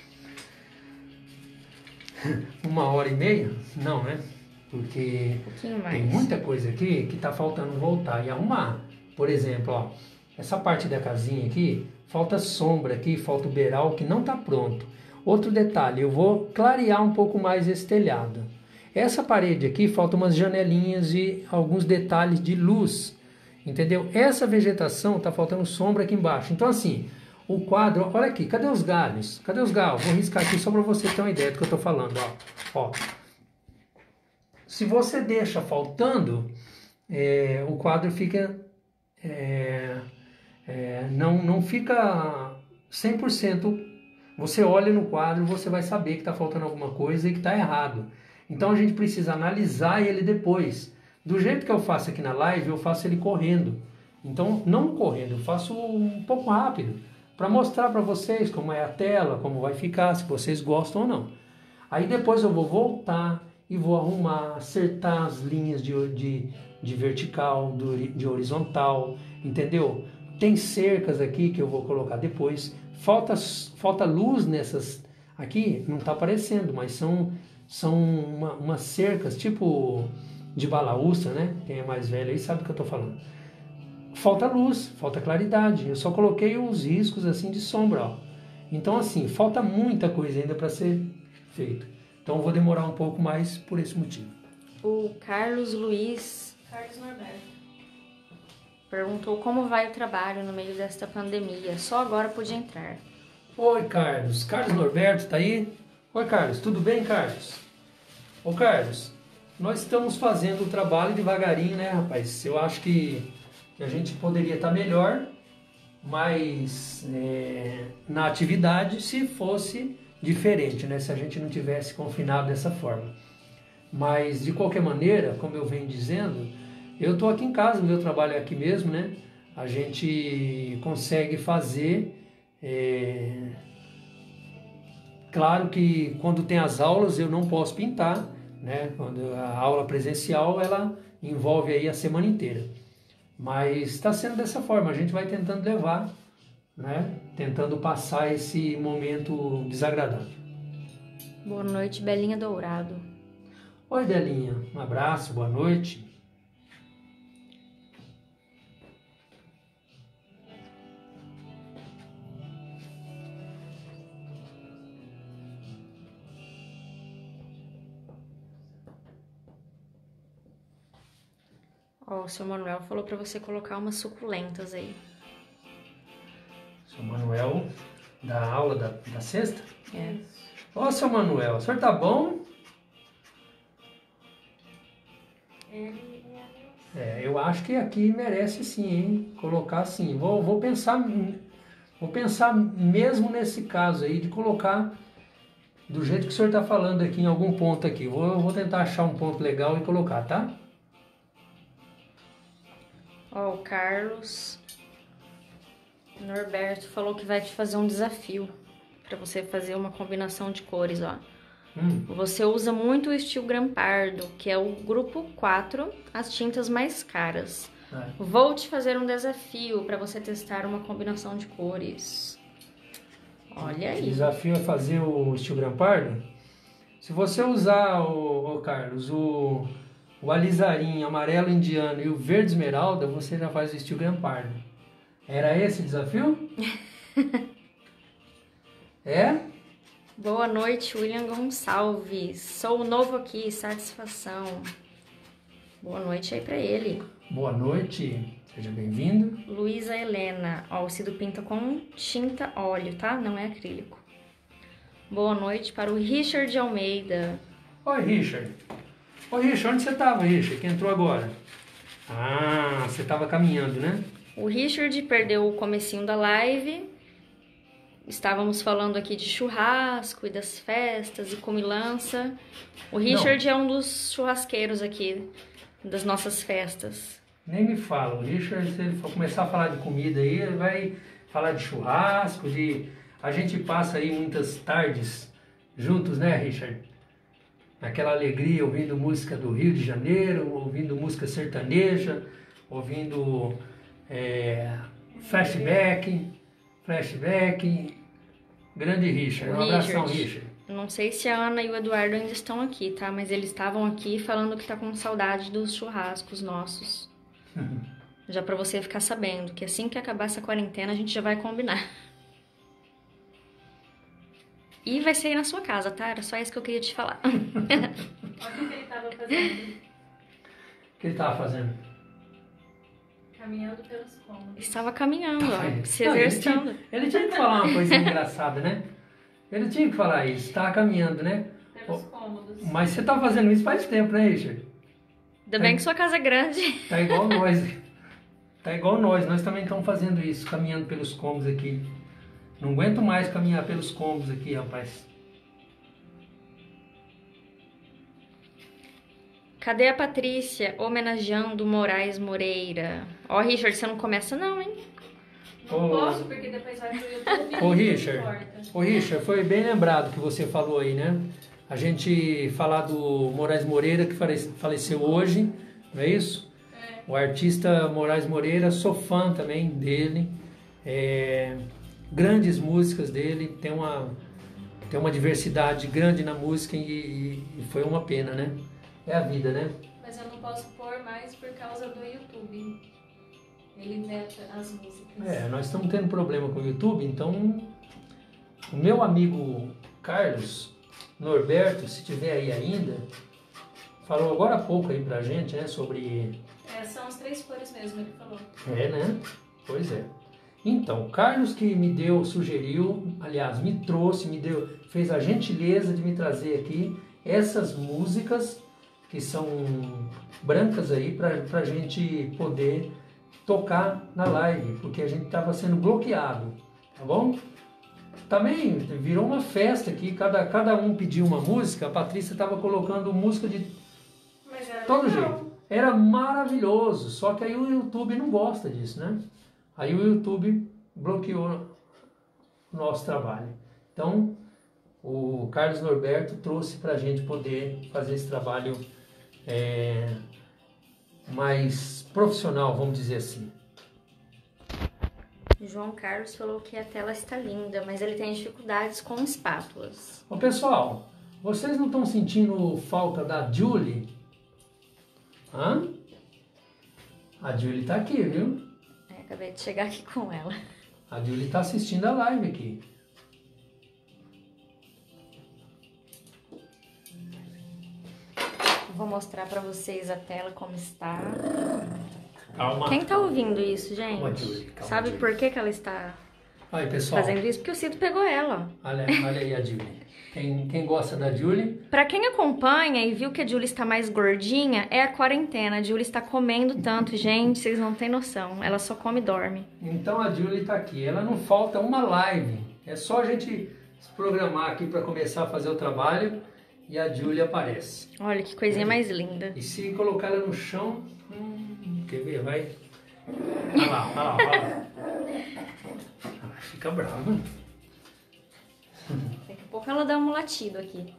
Uma hora e meia? Não, né? Porque um pouquinho mais. Tem muita coisa aqui que está faltando voltar e arrumar. Por exemplo, ó, essa parte da casinha aqui, falta sombra aqui, falta o beiral que não está pronto. Outro detalhe, eu vou clarear um pouco mais esse telhado. Essa parede aqui, falta umas janelinhas e alguns detalhes de luz. Entendeu? Essa vegetação tá faltando sombra aqui embaixo. Então assim, o quadro, olha aqui, cadê os galhos? Cadê os galhos? Vou riscar aqui só para você ter uma ideia do que eu tô falando, ó. Ó. Se você deixa faltando, é, o quadro fica é, é, não, não fica cem por cento. Você olha no quadro, você vai saber que está faltando alguma coisa e que está errado. Então a gente precisa analisar ele depois. Do jeito que eu faço aqui na live, eu faço ele correndo. Então, não correndo, eu faço um pouco rápido, para mostrar para vocês como é a tela, como vai ficar, se vocês gostam ou não. Aí depois eu vou voltar e vou arrumar, acertar as linhas de, de, de vertical, de horizontal, entendeu? Tem cercas aqui que eu vou colocar depois. Falta, falta luz nessas aqui, não está aparecendo, mas são, são uma, umas cercas tipo de balaúça, né? Quem é mais velho aí sabe o que eu estou falando. Falta luz, falta claridade. Eu só coloquei os riscos assim de sombra, ó. Então assim, falta muita coisa ainda para ser feito. Então eu vou demorar um pouco mais por esse motivo. O Carlos Luiz Carlos Norberto perguntou como vai o trabalho no meio desta pandemia. Só agora pude entrar. Oi, Carlos. Carlos Norberto tá aí? Oi, Carlos. Tudo bem, Carlos? Ô, Carlos, nós estamos fazendo o trabalho devagarinho, né, rapaz? Eu acho que que a gente poderia estar melhor, mas é, na atividade se fosse diferente, né? Se a gente não tivesse confinado dessa forma. Mas, de qualquer maneira, como eu venho dizendo, eu estou aqui em casa, o meu trabalho é aqui mesmo, né? A gente consegue fazer... É... Claro que quando tem as aulas eu não posso pintar, né? Quando a aula presencial, ela envolve aí a semana inteira. Mas está sendo dessa forma, a gente vai tentando levar, né? Tentando passar esse momento desagradável. Boa noite, Belinha Dourado. Oi, Belinha, um abraço, boa noite. Ó, o seu Manuel falou pra você colocar umas suculentas aí. Seu Manuel, da aula da, da sexta? É. Ô, seu Manuel, o senhor tá bom? Ele e a É, eu acho que aqui merece sim, hein? Colocar assim. Vou, vou pensar, vou pensar mesmo nesse caso aí de colocar do jeito que o senhor está falando aqui em algum ponto aqui. Vou, vou tentar achar um ponto legal e colocar, tá? Ó, o Carlos Norberto falou que vai te fazer um desafio pra você fazer uma combinação de cores, ó. Hum. Você usa muito o Steel Grampardo, que é o grupo quatro, as tintas mais caras. É. Vou te fazer um desafio para você testar uma combinação de cores. Olha O aí. desafio é fazer o Steel Grampardo. Se você usar, o, o Carlos, o, o alizarim amarelo indiano e o verde esmeralda, você já faz o Steel Grampardo. Era esse o desafio? É? Boa noite, William Gonçalves. Sou novo aqui, satisfação. Boa noite aí pra ele. Boa noite, seja bem-vindo. Luísa Helena. Ó, o Cido pinta com tinta óleo, tá? Não é acrílico. Boa noite para o Richard Almeida. Oi, Richard. Oi, Richard, onde você estava, Richard? Que entrou agora? Ah, você estava caminhando, né? O Richard perdeu o comecinho da live. Estávamos falando aqui de churrasco e das festas e comilança. O Richard Não. é um dos churrasqueiros aqui das nossas festas. Nem me fala. O Richard, se ele for começar a falar de comida aí, ele vai falar de churrasco, de... A gente passa aí muitas tardes juntos, né, Richard? Naquela alegria, ouvindo música do Rio de Janeiro, ouvindo música sertaneja, ouvindo é, flashback, flashback. Grande Richard, um abração, Richard. Não sei se a Ana e o Eduardo ainda estão aqui, tá? Mas eles estavam aqui falando que tá com saudade dos churrascos nossos. Já pra você ficar sabendo, que assim que acabar essa quarentena a gente já vai combinar. E vai ser aí na sua casa, tá? Era só isso que eu queria te falar. Olha o que ele tava fazendo. O que ele tava fazendo? Caminhando pelos cômodos. Estava caminhando, ó, Ai, se não, exercitando. Ele tinha, ele tinha que falar uma coisa engraçada, né? Ele tinha que falar isso, estava caminhando, né? Pelos cômodos. Mas você tá fazendo isso faz tempo, né, Richard? Ainda bem que sua casa é grande. Tá igual nós. Tá igual nós, nós também estamos fazendo isso, caminhando pelos cômodos aqui. Não aguento mais caminhar pelos cômodos aqui, rapaz. Cadê a Patrícia homenageando Moraes Moreira? Ó, Richard, você não começa não, hein? Não Ô, posso, porque depois vai pro YouTube. Ô e Richard, não importa. ô Richard, foi bem lembrado que você falou aí, né? A gente falar do Moraes Moreira que fale- faleceu hoje, não é isso? É. O artista Moraes Moreira, sou fã também dele. É, grandes músicas dele, tem uma, tem uma diversidade grande na música e, e- e foi uma pena, né? É a vida, né? Mas eu não posso pôr mais por causa do YouTube. Ele veta as músicas. É, nós estamos tendo problema com o YouTube, então o meu amigo Carlos Norberto, se tiver aí ainda, falou agora há pouco aí pra gente, né, sobre... É, são as três cores mesmo, ele falou. É, né? Pois é. Então, o Carlos que me deu, sugeriu, aliás, me trouxe, me deu, fez a gentileza de me trazer aqui essas músicas que são brancas aí pra, pra gente poder tocar na live, porque a gente estava sendo bloqueado, tá bom? Também virou uma festa aqui, cada, cada um pediu uma música, a Patrícia estava colocando música de Mas era todo legal. jeito. Era maravilhoso, só que aí o YouTube não gosta disso, né? Aí o YouTube bloqueou o nosso trabalho. Então, o Carlos Norberto trouxe para a gente poder fazer esse trabalho é, mais profissional, vamos dizer assim. João Carlos falou que a tela está linda, mas ele tem dificuldades com espátulas. Ô pessoal, vocês não estão sentindo falta da Julie? Hã? A Julie tá aqui, viu? É, acabei de chegar aqui com ela. A Julie tá assistindo a live aqui. Vou mostrar pra vocês a tela como está. Calma. Quem tá ouvindo isso, gente? Calma, Julie, calma, Sabe Julie. por que, que ela está Aí, pessoal, fazendo isso? Porque o Cido pegou ela. olha, olha aí a Julie. Quem, quem gosta da Julie, Pra quem acompanha e viu que a Julie está mais gordinha, é a quarentena. A Julie está comendo tanto, gente, vocês não têm noção. Ela só come e dorme. então a Julie tá aqui. Ela não falta uma live. É só a gente se programar aqui para começar a fazer o trabalho e a Julie aparece. Olha que coisinha mais linda. E se colocar ela no chão, hum, quer ver? Vai. Olha lá, olha lá, olha lá. Ah, fica brava. Daqui a pouco ela dá um latido aqui.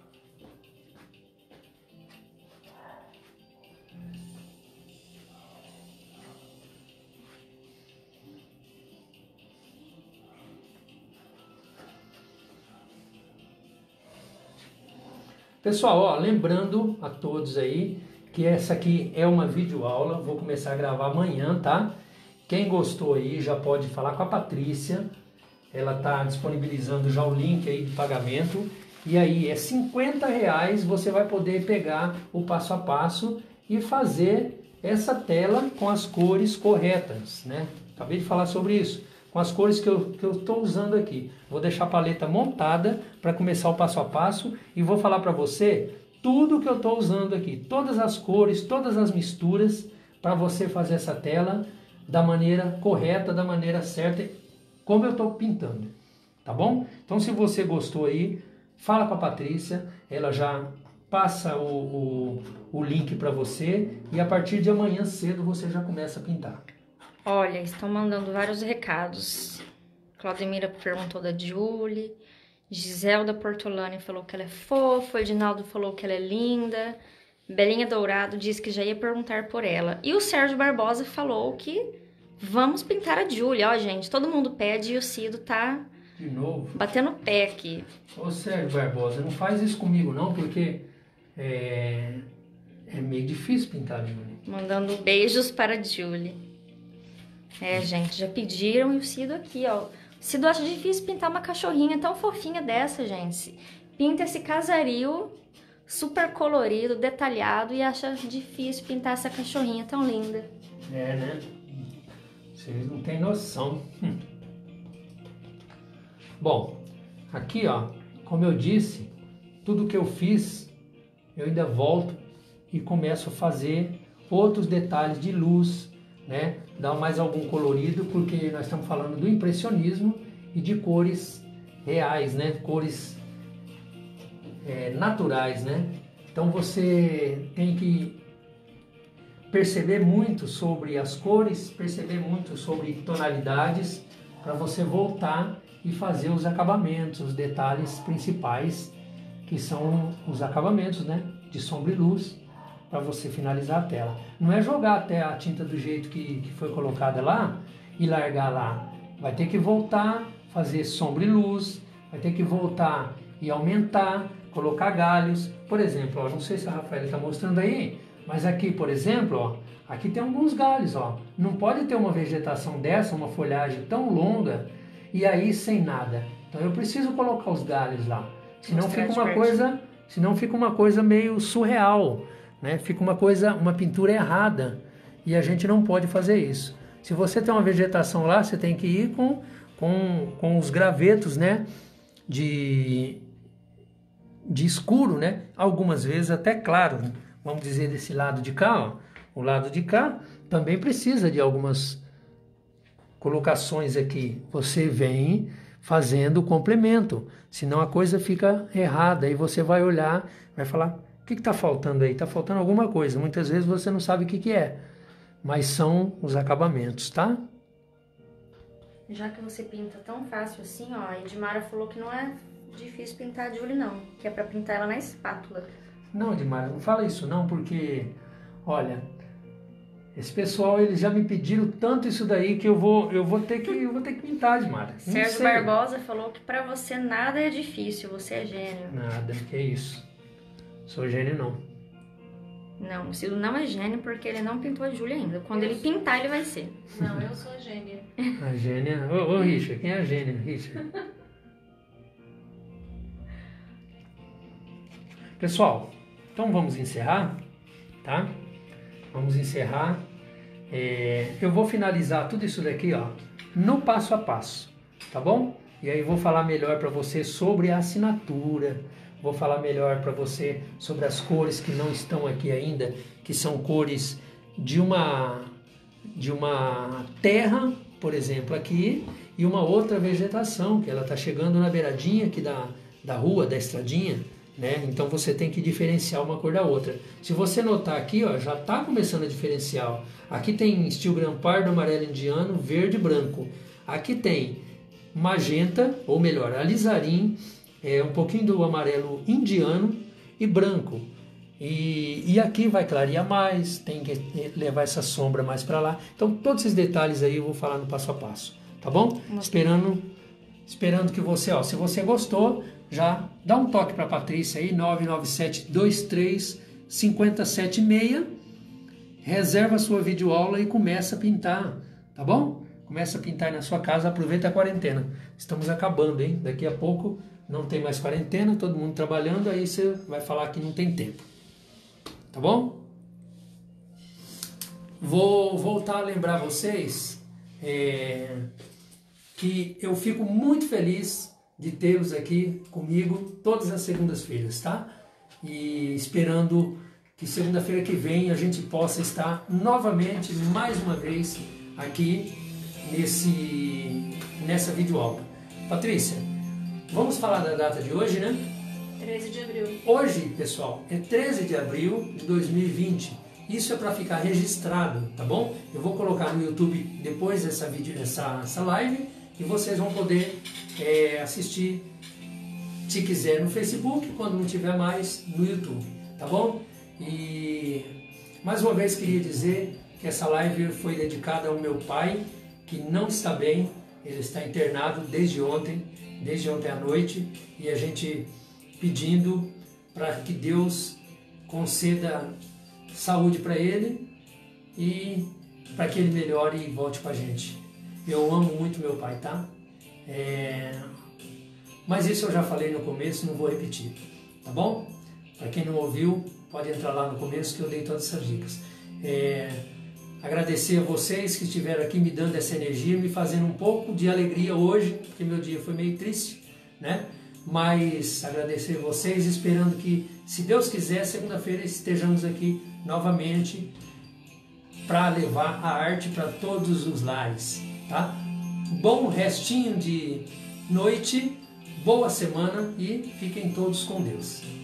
Pessoal, ó, lembrando a todos aí que essa aqui é uma videoaula, vou começar a gravar amanhã, tá? Quem gostou aí já pode falar com a Patrícia, ela tá disponibilizando já o link aí de pagamento, e aí é cinquenta reais, você vai poder pegar o passo a passo e fazer essa tela com as cores corretas, né? Acabei de falar sobre isso, com as cores que eu que eu estou usando aqui. Vou deixar a paleta montada para começar o passo a passo e vou falar para você tudo que eu estou usando aqui, todas as cores, todas as misturas para você fazer essa tela da maneira correta, da maneira certa, como eu estou pintando, tá bom? Então se você gostou aí, fala com a Patrícia, ela já passa o, o, o link para você e a partir de amanhã cedo você já começa a pintar. Olha, estão mandando vários recados. Claudemira perguntou da Julie. Giselda Portolani falou que ela é fofa. Edinaldo falou que ela é linda. Belinha Dourado disse que já ia perguntar por ela. E o Sérgio Barbosa falou que vamos pintar a Julie. Ó, gente, todo mundo pede e o Cido tá De novo. batendo o pé aqui. Ô Sérgio Barbosa, não faz isso comigo não, porque é, é meio difícil pintar a Julie. Mandando beijos para a Julie. É, gente, já pediram e o Cido aqui, ó. O Cido acha difícil pintar uma cachorrinha tão fofinha dessa, gente. Pinta esse casario super colorido, detalhado e acha difícil pintar essa cachorrinha tão linda. É, né? Vocês não têm noção. Hum. Bom, aqui ó, como eu disse, tudo que eu fiz, eu ainda volto e começo a fazer outros detalhes de luz, né? Dar mais algum colorido, porque nós estamos falando do impressionismo e de cores reais, né? Cores é, naturais, né? Então você tem que perceber muito sobre as cores, perceber muito sobre tonalidades, para você voltar e fazer os acabamentos, os detalhes principais, que são os acabamentos, né, de sombra e luz, para você finalizar a tela. Não é jogar até a tinta do jeito que, que foi colocada lá e largar lá. Vai ter que voltar, fazer sombra e luz, vai ter que voltar e aumentar, colocar galhos. Por exemplo, ó, não sei se a Rafaela está mostrando aí, mas aqui, por exemplo, ó, aqui tem alguns galhos. Ó. Não pode ter uma vegetação dessa, uma folhagem tão longa e aí sem nada. Então eu preciso colocar os galhos lá. Senão fica uma coisa, senão fica uma coisa meio surreal, né? Fica uma coisa, uma pintura errada. E a gente não pode fazer isso. Se você tem uma vegetação lá, você tem que ir com, com, com os gravetos, né? De, de escuro, né? Algumas vezes até claro. Vamos dizer desse lado de cá, ó. O lado de cá também precisa de algumas colocações aqui. Você vem fazendo o complemento, senão a coisa fica errada. Aí você vai olhar, vai falar, o que está faltando aí? Está faltando alguma coisa. Muitas vezes você não sabe o que, que é, mas são os acabamentos, tá? Já que você pinta tão fácil assim, ó, a Edmara falou que não é difícil pintar a Julie não, que é para pintar ela na espátula. Não, Edmara, não fala isso não, porque, olha, esse pessoal, eles já me pediram tanto isso daí que eu vou, eu vou, ter, que, eu vou ter que pintar, Edmara. Sérgio Barbosa falou que pra você nada é difícil, você é gênio. Nada, que isso. Sou gênio não. Não, o Cido não é gênio porque ele não pintou a Júlia ainda. Quando eu ele sou... pintar, ele vai ser. Não, eu sou a gênia. A gênia? Ô, ô Richard, quem é a gênia, Richard? Pessoal, então vamos encerrar, tá? Vamos encerrar. É, eu vou finalizar tudo isso daqui, ó, no passo a passo, tá bom? E aí vou falar melhor para você sobre a assinatura, vou falar melhor para você sobre as cores que não estão aqui ainda, que são cores de uma, de uma terra, por exemplo, aqui, e uma outra vegetação, que ela está chegando na beiradinha aqui da, da rua, da estradinha, né? Então você tem que diferenciar uma cor da outra. Se você notar aqui, ó, já está começando a diferenciar. Aqui tem estilo grão pardo, amarelo indiano, verde e branco. Aqui tem magenta, ou melhor, alizarim, é, um pouquinho do amarelo indiano e branco. E, e aqui vai clarear mais, tem que levar essa sombra mais para lá. Então todos esses detalhes aí eu vou falar no passo a passo, tá bom? Esperando, esperando que você, ó, se você gostou, já dá um toque para a Patrícia aí, nove nove sete, dois três, cinco zero sete seis, reserva a sua videoaula e começa a pintar, tá bom? Começa a pintar na sua casa, aproveita a quarentena. Estamos acabando, hein? Daqui a pouco não tem mais quarentena, todo mundo trabalhando, aí você vai falar que não tem tempo, tá bom? Vou voltar a lembrar vocês é, que eu fico muito feliz de tê-los aqui comigo todas as segundas-feiras, tá? E esperando que segunda-feira que vem a gente possa estar novamente, mais uma vez, aqui nesse, nessa videoaula. Patrícia, vamos falar da data de hoje, né? treze de abril. Hoje, pessoal, é treze de abril de dois mil e vinte. Isso é para ficar registrado, tá bom? Eu vou colocar no YouTube depois dessa, vídeo, essa, essa live e vocês vão poder é, assistir, se quiser, no Facebook, quando não tiver mais, no YouTube, tá bom? E mais uma vez queria dizer que essa live foi dedicada ao meu pai, que não está bem, ele está internado desde ontem, desde ontem à noite, e a gente pedindo para que Deus conceda saúde para ele e para que ele melhore e volte com a gente. Eu amo muito meu pai, tá? É... Mas isso eu já falei no começo, não vou repetir, tá bom? Para quem não ouviu, pode entrar lá no começo que eu dei todas essas dicas. É... Agradecer a vocês que estiveram aqui me dando essa energia, me fazendo um pouco de alegria hoje, porque meu dia foi meio triste, né? Mas agradecer a vocês, esperando que, se Deus quiser, segunda-feira estejamos aqui novamente para levar a arte para todos os lares, tá? Bom restinho de noite, boa semana e fiquem todos com Deus.